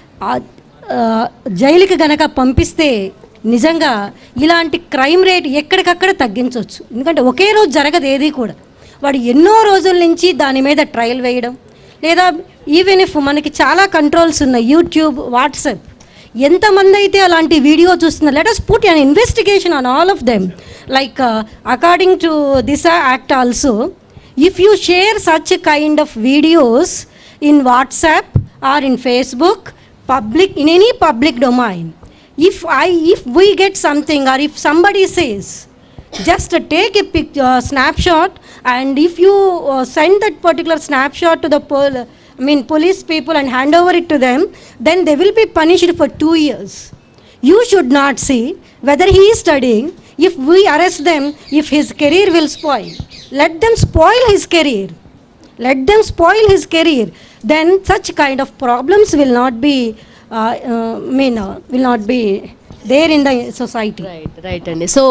జైలుకి గనక పంపిస్తే నిజంగా ఇలాంటి క్రైమ్ రేట్ ఎక్కడికక్కడ తగ్గించవచ్చు. ఎందుకంటే ఒకే రోజు జరగదు ఏది కూడా. వాడు ఎన్నో రోజుల నుంచి దాని మీద ట్రయల్ వేయడం, లేదా ఈవెన్ ఇఫ్ మనకి చాలా కంట్రోల్స్ ఉన్నాయి, యూట్యూబ్, వాట్సాప్, ఎంతమంది అయితే అలాంటి వీడియో చూస్తున్నారు. Let us put an investigation on all of them. Like uh, according to Disha Act also, if you share such a kind of videos in WhatsApp or in Facebook, public, in any public domain, if I if we get something, or if somebody says, just uh, take a pic, uh, snapshot, and if you uh, send that particular snapshot to the pol- I mean police people and hand over it to them, then they will be punished for two years. You should not see whether he is studying. If we arrest them, if his career will spoil, let them spoil his career. Let them spoil his career. Then such kind of problems will not be, uh, uh, mean, uh, will not be there in the society. Right, right, and so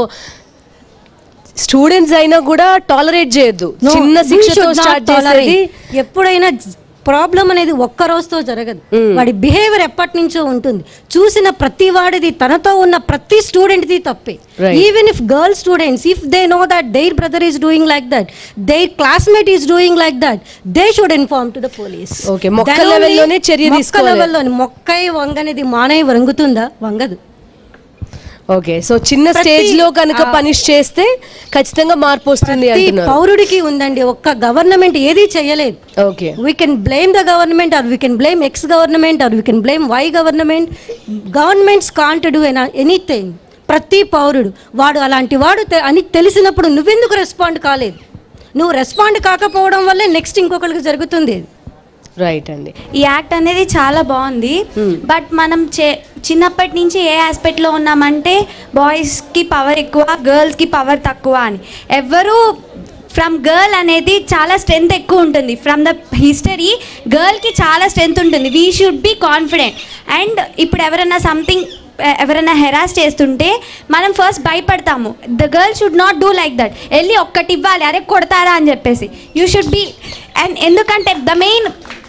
students అయినా కూడా tolerate చేయొద్దు. చిన్న శిక్షతో start చేసేది. ఎప్పుడైనా problem అనేది ఒక్క రోజుతో జరగదు. వాడి బిహేవియర్ ఎప్పటి నుంచో ఉంటుంది. చూసిన ప్రతి వాడిది, తనతో ఉన్న ప్రతి స్టూడెంట్ది తప్పే. Even if girl students, if they know that their brother is doing like that, their classmate is doing like that, they should inform to the police. Okay, మొక్క లెవెల్లోనే చర్య తీసుకోవాలి. మొక్క లెవెల్లోనే. మొక్కై వంగనేది మానై వంగుతుందా? వంగదు. ఓకే, సో చిన్న స్టేజ్ లో కనుక పనిష్ చేస్తే ఖచ్చితంగా మార్పు వస్తుంది అంటున్నారు. పౌరుడికి ఉందండి, ఒక్క గవర్నమెంట్ ఏది చేయలేదు. Okay, we can blame the government, or we can blame ex government, or we can blame Y government. Governments can't do anything. ప్రతి పౌరుడు వాడు అలాంటి వాడు అని తెలిసినప్పుడు నువ్వెందుకు రెస్పాండ్ కాలేదు? నువ్వు రెస్పాండ్ కాకపోవడం వల్లే నెక్స్ట్ ఇంకొకరికి జరుగుతుంది. రైట్ అండి. ఈ యాక్ట్ అనేది చాలా బాగుంది. బట్ మనం చే చిన్నప్పటి నుంచి ఏ ఆస్పెక్ట్లో ఉన్నామంటే బాయ్స్కి పవర్ ఎక్కువ, గర్ల్స్కి పవర్ తక్కువ అని. ఎవరు ఫ్రమ్ గర్ల్ అనేది చాలా స్ట్రెంగ్త్ ఎక్కువ ఉంటుంది. ఫ్రమ్ ద హిస్టరీ గర్ల్కి చాలా స్ట్రెంగ్త్ ఉంటుంది. We should be confident. And ఇప్పుడు ఎవరైనా సంథింగ్ ఎవరైనా హెరాస్ చేస్తుంటే మనం ఫస్ట్ భయపడతాము. The girl should not do like that. వెళ్ళి ఒక్కటి ఇవ్వాలి, అరే కొడతారా అని చెప్పేసి. You should be. అండ్ ఎందుకంటే ద మెయిన్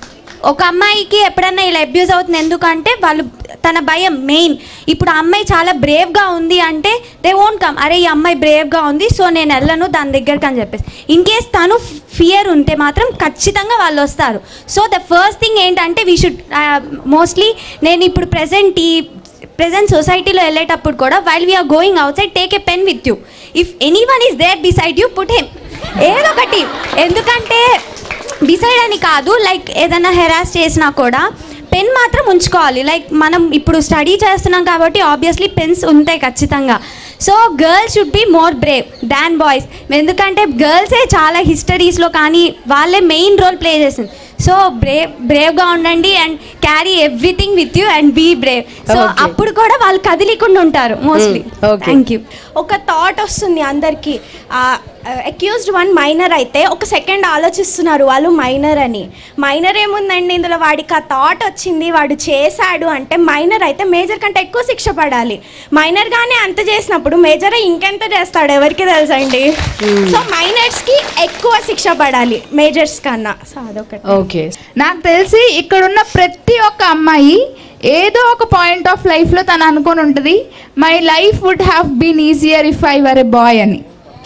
ఒక అమ్మాయికి ఎప్పుడన్నా ఇలా అబ్యూజ్ అవుతుంది ఎందుకంటే వాళ్ళు తన భయం మెయిన్. ఇప్పుడు ఆ అమ్మాయి చాలా బ్రేవ్గా ఉంది అంటే దే వోంట్ కమ్. అరే ఈ అమ్మాయి బ్రేవ్గా ఉంది సో నేను వెళ్ళను దాని దగ్గరికి అని చెప్పేసి. ఇన్ కేస్ తను ఫియర్ ఉంటే మాత్రం ఖచ్చితంగా వాళ్ళు వస్తారు. సో ద ఫస్ట్ థింగ్ ఏంటంటే వీ షుడ్ మోస్ట్లీ నేను ఇప్పుడు ప్రజెంట్ ఈ ప్రజెంట్ సొసైటీలో వెళ్ళేటప్పుడు కూడా while we are going outside take a pen with you. If anyone is there beside you put him ఏదో ఒకటి. ఎందుకంటే డిసైడ్ అని కాదు, లైక్ ఏదైనా హెరాస్ చేసినా కూడా పెన్ మాత్రం ఉంచుకోవాలి. లైక్ మనం ఇప్పుడు స్టడీ చేస్తున్నాం కాబట్టి ఆబ్వియస్లీ పెన్స్ ఉంటాయి ఖచ్చితంగా. So girls should be more brave than boys. ఎందుకంటే గర్ల్సే చాలా హిస్టరీస్లో కానీ వాళ్ళే మెయిన్ రోల్ ప్లే చేసింది. సో బ్రేవ్ బ్రేవ్గా ఉండండి and carry everything with you and be brave. So అప్పుడు కూడా వాళ్ళు కదిలికుండా ఉంటారు మోస్ట్లీ. Thank you. ఒక థాట్ వస్తుంది అందరికీ. అక్యూజ్డ్ వన్ మైనర్ అయితే ఒక సెకండ్ ఆలోచిస్తున్నారు వాళ్ళు మైనర్ అని. మైనర్ ఏముందండి ఇందులో, వాడికి ఆ థాట్ వచ్చింది, వాడు చేశాడు అంటే మైనర్ అయితే మేజర్ కంటే ఎక్కువ శిక్ష పడాలి. మైనర్గానే అంత చేసినప్పుడు మేజర్ ఇంకెంత చేస్తాడు ఎవరికి తెలుసండి. సో మైనర్స్కి ఎక్కువ శిక్ష పడాలి మేజర్స్ కన్నా. సో అదొకటి. ఓకే, నాకు తెలిసి ఇక్కడున్న ప్రతి ఒక్క అమ్మాయి ఏదో ఒక పాయింట్ ఆఫ్ లైఫ్లో తను అనుకొని ఉంటుంది, my life would have been easier if I were a boy అని.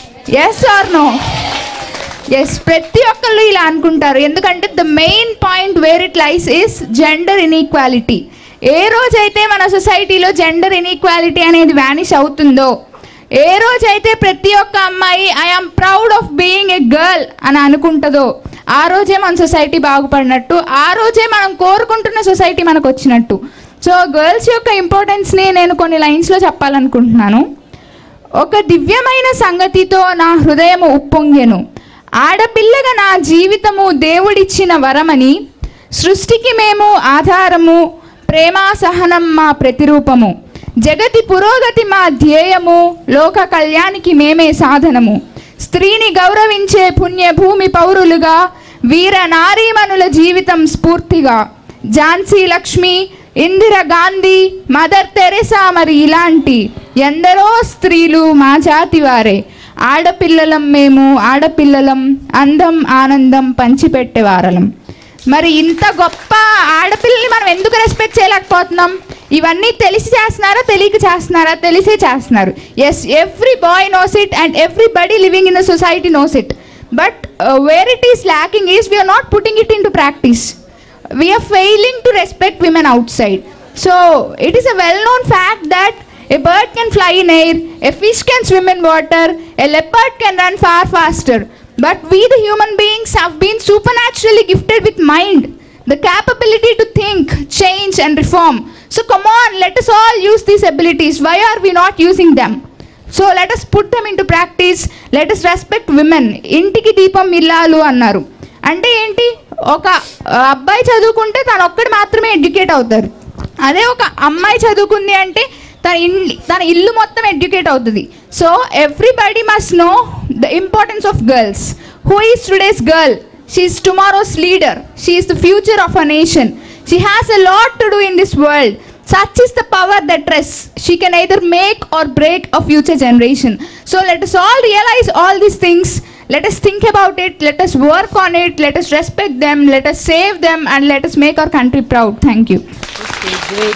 Yes or no? ఎస్, ప్రతి ఒక్కళ్ళు ఇలా అనుకుంటారు. ఎందుకంటే the main point where it lies is gender inequality. ఏ రోజైతే మన సొసైటీలో జెండర్ ఇన్ఈక్వాలిటీ అనేది వ్యానిష్ అవుతుందో, ఏ రోజైతే ప్రతి ఒక్క అమ్మాయి I am proud of being a girl అని అనుకుంటుందో, ఆ రోజే మన సొసైటీ బాగుపడినట్టు, ఆ రోజే మనం కోరుకుంటున్న సొసైటీ మనకు వచ్చినట్టు. సో గర్ల్స్ యొక్క ఇంపార్టెన్స్ని నేను కొన్ని లైన్స్లో చెప్పాలనుకుంటున్నాను. ఒక దివ్యమైన సంగతితో నా హృదయము ఉప్పొంగెను, ఆడపిల్లగా నా జీవితము దేవుడిచ్చిన వరమని, సృష్టికి మేము ఆధారము, ప్రేమా సహనం మా ప్రతిరూపము, జగతి పురోగతి మా ధ్యేయము, లోక కళ్యాణికి మేమే సాధనము, స్త్రీని గౌరవించే పుణ్యభూమి పౌరులుగా, వీర నారీమణుల జీవితం స్ఫూర్తిగా, ఝాన్సీ లక్ష్మి, ఇందిరా గాంధీ, మదర్ తెరెసా మరి ఇలాంటి ఎందరో స్త్రీలు మా జాతి వారే. ఆడపిల్లలం మేము, ఆడపిల్లలం, అందం ఆనందం పంచిపెట్టేవారలం. మరి ఇంత గొప్ప ఆడపిల్లని మనం ఎందుకు రెస్పెక్ట్ చేయలేకపోతున్నాం? ఇవన్నీ తెలిసి చేస్తున్నారా, తెలియక చేస్తున్నారా? తెలిసే చేస్తున్నారు. Yes, every boy knows it and everybody living in the society knows it. But where it is lacking is we are not putting it into practice. We are failing to respect women outside. So it is a well-known fact that a bird can fly in air, a fish can swim in water, a leopard can run far faster. But we the human beings have been supernaturally gifted with mind, the capability to think, change and reform. So come on, let us all use these abilities. Why are we not using them? So let us put them into practice. Let us respect women. ఇంటికి దీపం ఇల్లాలు అన్నారు. అంటే ఏంటి, ఒక అబ్బాయి చదువుకుంటే తను ఒక్కడు మాత్రమే ఎడ్యుకేట్ అవుతారు. అదే ఒక అమ్మాయి చదువుకుంది అంటే తన ఇల్లు తన ఇల్లు మొత్తం ఎడ్యుకేట్ అవుతుంది. So everybody must know the importance of girls. Who is today's girl? She is tomorrow's leader. She is the future of a nation. She has a lot to do in this world. Such is the power that rests. She can either make or break a future generation. So let us all realize all these things. Let us think about it. Let us work on it. Let us respect them. Let us save them. And let us make our country proud. Thank you. Okay, great.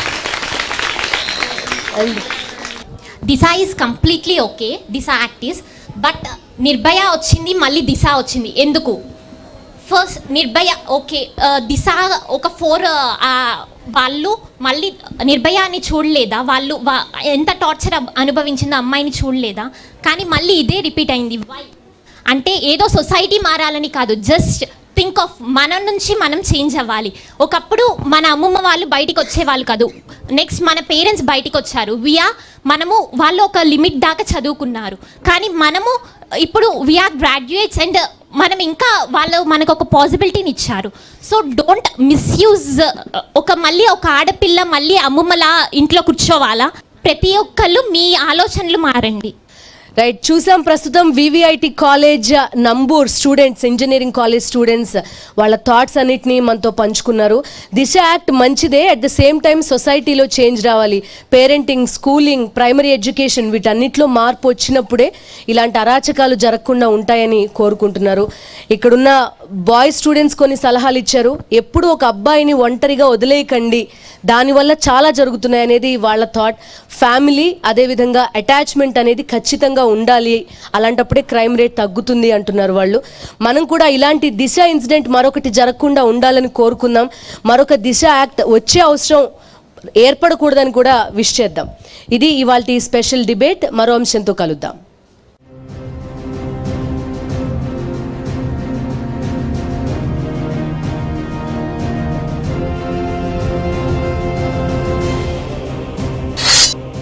And Disha is completely okay. Disha act is. But Nirbhaya వచ్చింది, మళ్ళీ దిశ వచ్చింది. ఎందుకు? First Nirbhaya okay, దిశ ఒక four వాళ్ళు మళ్ళీ నిర్భయాన్ని చూడలేదా? వాళ్ళు ఎంత టార్చర్ అనుభవించిందో అమ్మాయిని చూడలేదా? కానీ మళ్ళీ ఇదే రిపీట్ అయింది. వై అంటే ఏదో సొసైటీ మారాలని కాదు, జస్ట్ థింక్ ఆఫ్ మన నుంచి మనం చేంజ్ అవ్వాలి. ఒకప్పుడు మన అమ్మమ్మ వాళ్ళు బయటికి వచ్చేవాళ్ళు కాదు, నెక్స్ట్ మన పేరెంట్స్ బయటికి వచ్చారు. వీఆర్ మనము వాళ్ళు ఒక లిమిట్ దాకా చదువుకున్నారు, కానీ మనము ఇప్పుడు వీఆర్ గ్రాడ్యుయేట్స్ అండ్ మనం ఇంకా వాళ్ళు మనకు ఒక పాసిబిలిటీని ఇచ్చారు. So don't misuse. ఒక మళ్ళీ ఒక ఆడపిల్ల మళ్ళీ అమ్మమ్మలా ఇంట్లో కూర్చోవాలా? ప్రతి ఒక్కళ్ళు మీ ఆలోచనలు మారండి. రైట్, చూసాం ప్రస్తుతం VVIT college Nambur students, engineering college students వాళ్ళ థాట్స్ అన్నిటినీ మనతో పంచుకున్నారు. దిశ యాక్ట్ మంచిదే, అట్ ద సేమ్ టైం సొసైటీలో చేంజ్ రావాలి. పేరెంటింగ్, స్కూలింగ్, ప్రైమరీ ఎడ్యుకేషన్ వీటన్నిటిలో మార్పు వచ్చినప్పుడే ఇలాంటి అరాచకాలు జరగకుండా ఉంటాయని కోరుకుంటున్నారు. ఇక్కడున్న బాయ్ స్టూడెంట్స్ కొన్ని సలహాలు ఇచ్చారు. ఎప్పుడు ఒక అబ్బాయిని ఒంటరిగా వదిలేయకండి, దానివల్ల చాలా జరుగుతున్నాయి అనేది వాళ్ళ థాట్. ఫ్యామిలీ అదేవిధంగా అటాచ్మెంట్ అనేది ఖచ్చితంగా ఉండాలి, అలాంటప్పుడే క్రైమ్ రేట్ తగ్గుతుంది అంటున్నారు వాళ్ళు. మనం కూడా ఇలాంటి దిశ ఇన్సిడెంట్ మరొకటి జరగకుండా ఉండాలని కోరుకుందాం. మరొక దిశ యాక్ట్ వచ్చే అవసరం ఏర్పడకూడదని కూడా విష్ చేద్దాం. ఇది ఇవాల్టి స్పెషల్ డిబేట్. మరో అంశంతో కలుద్దాం.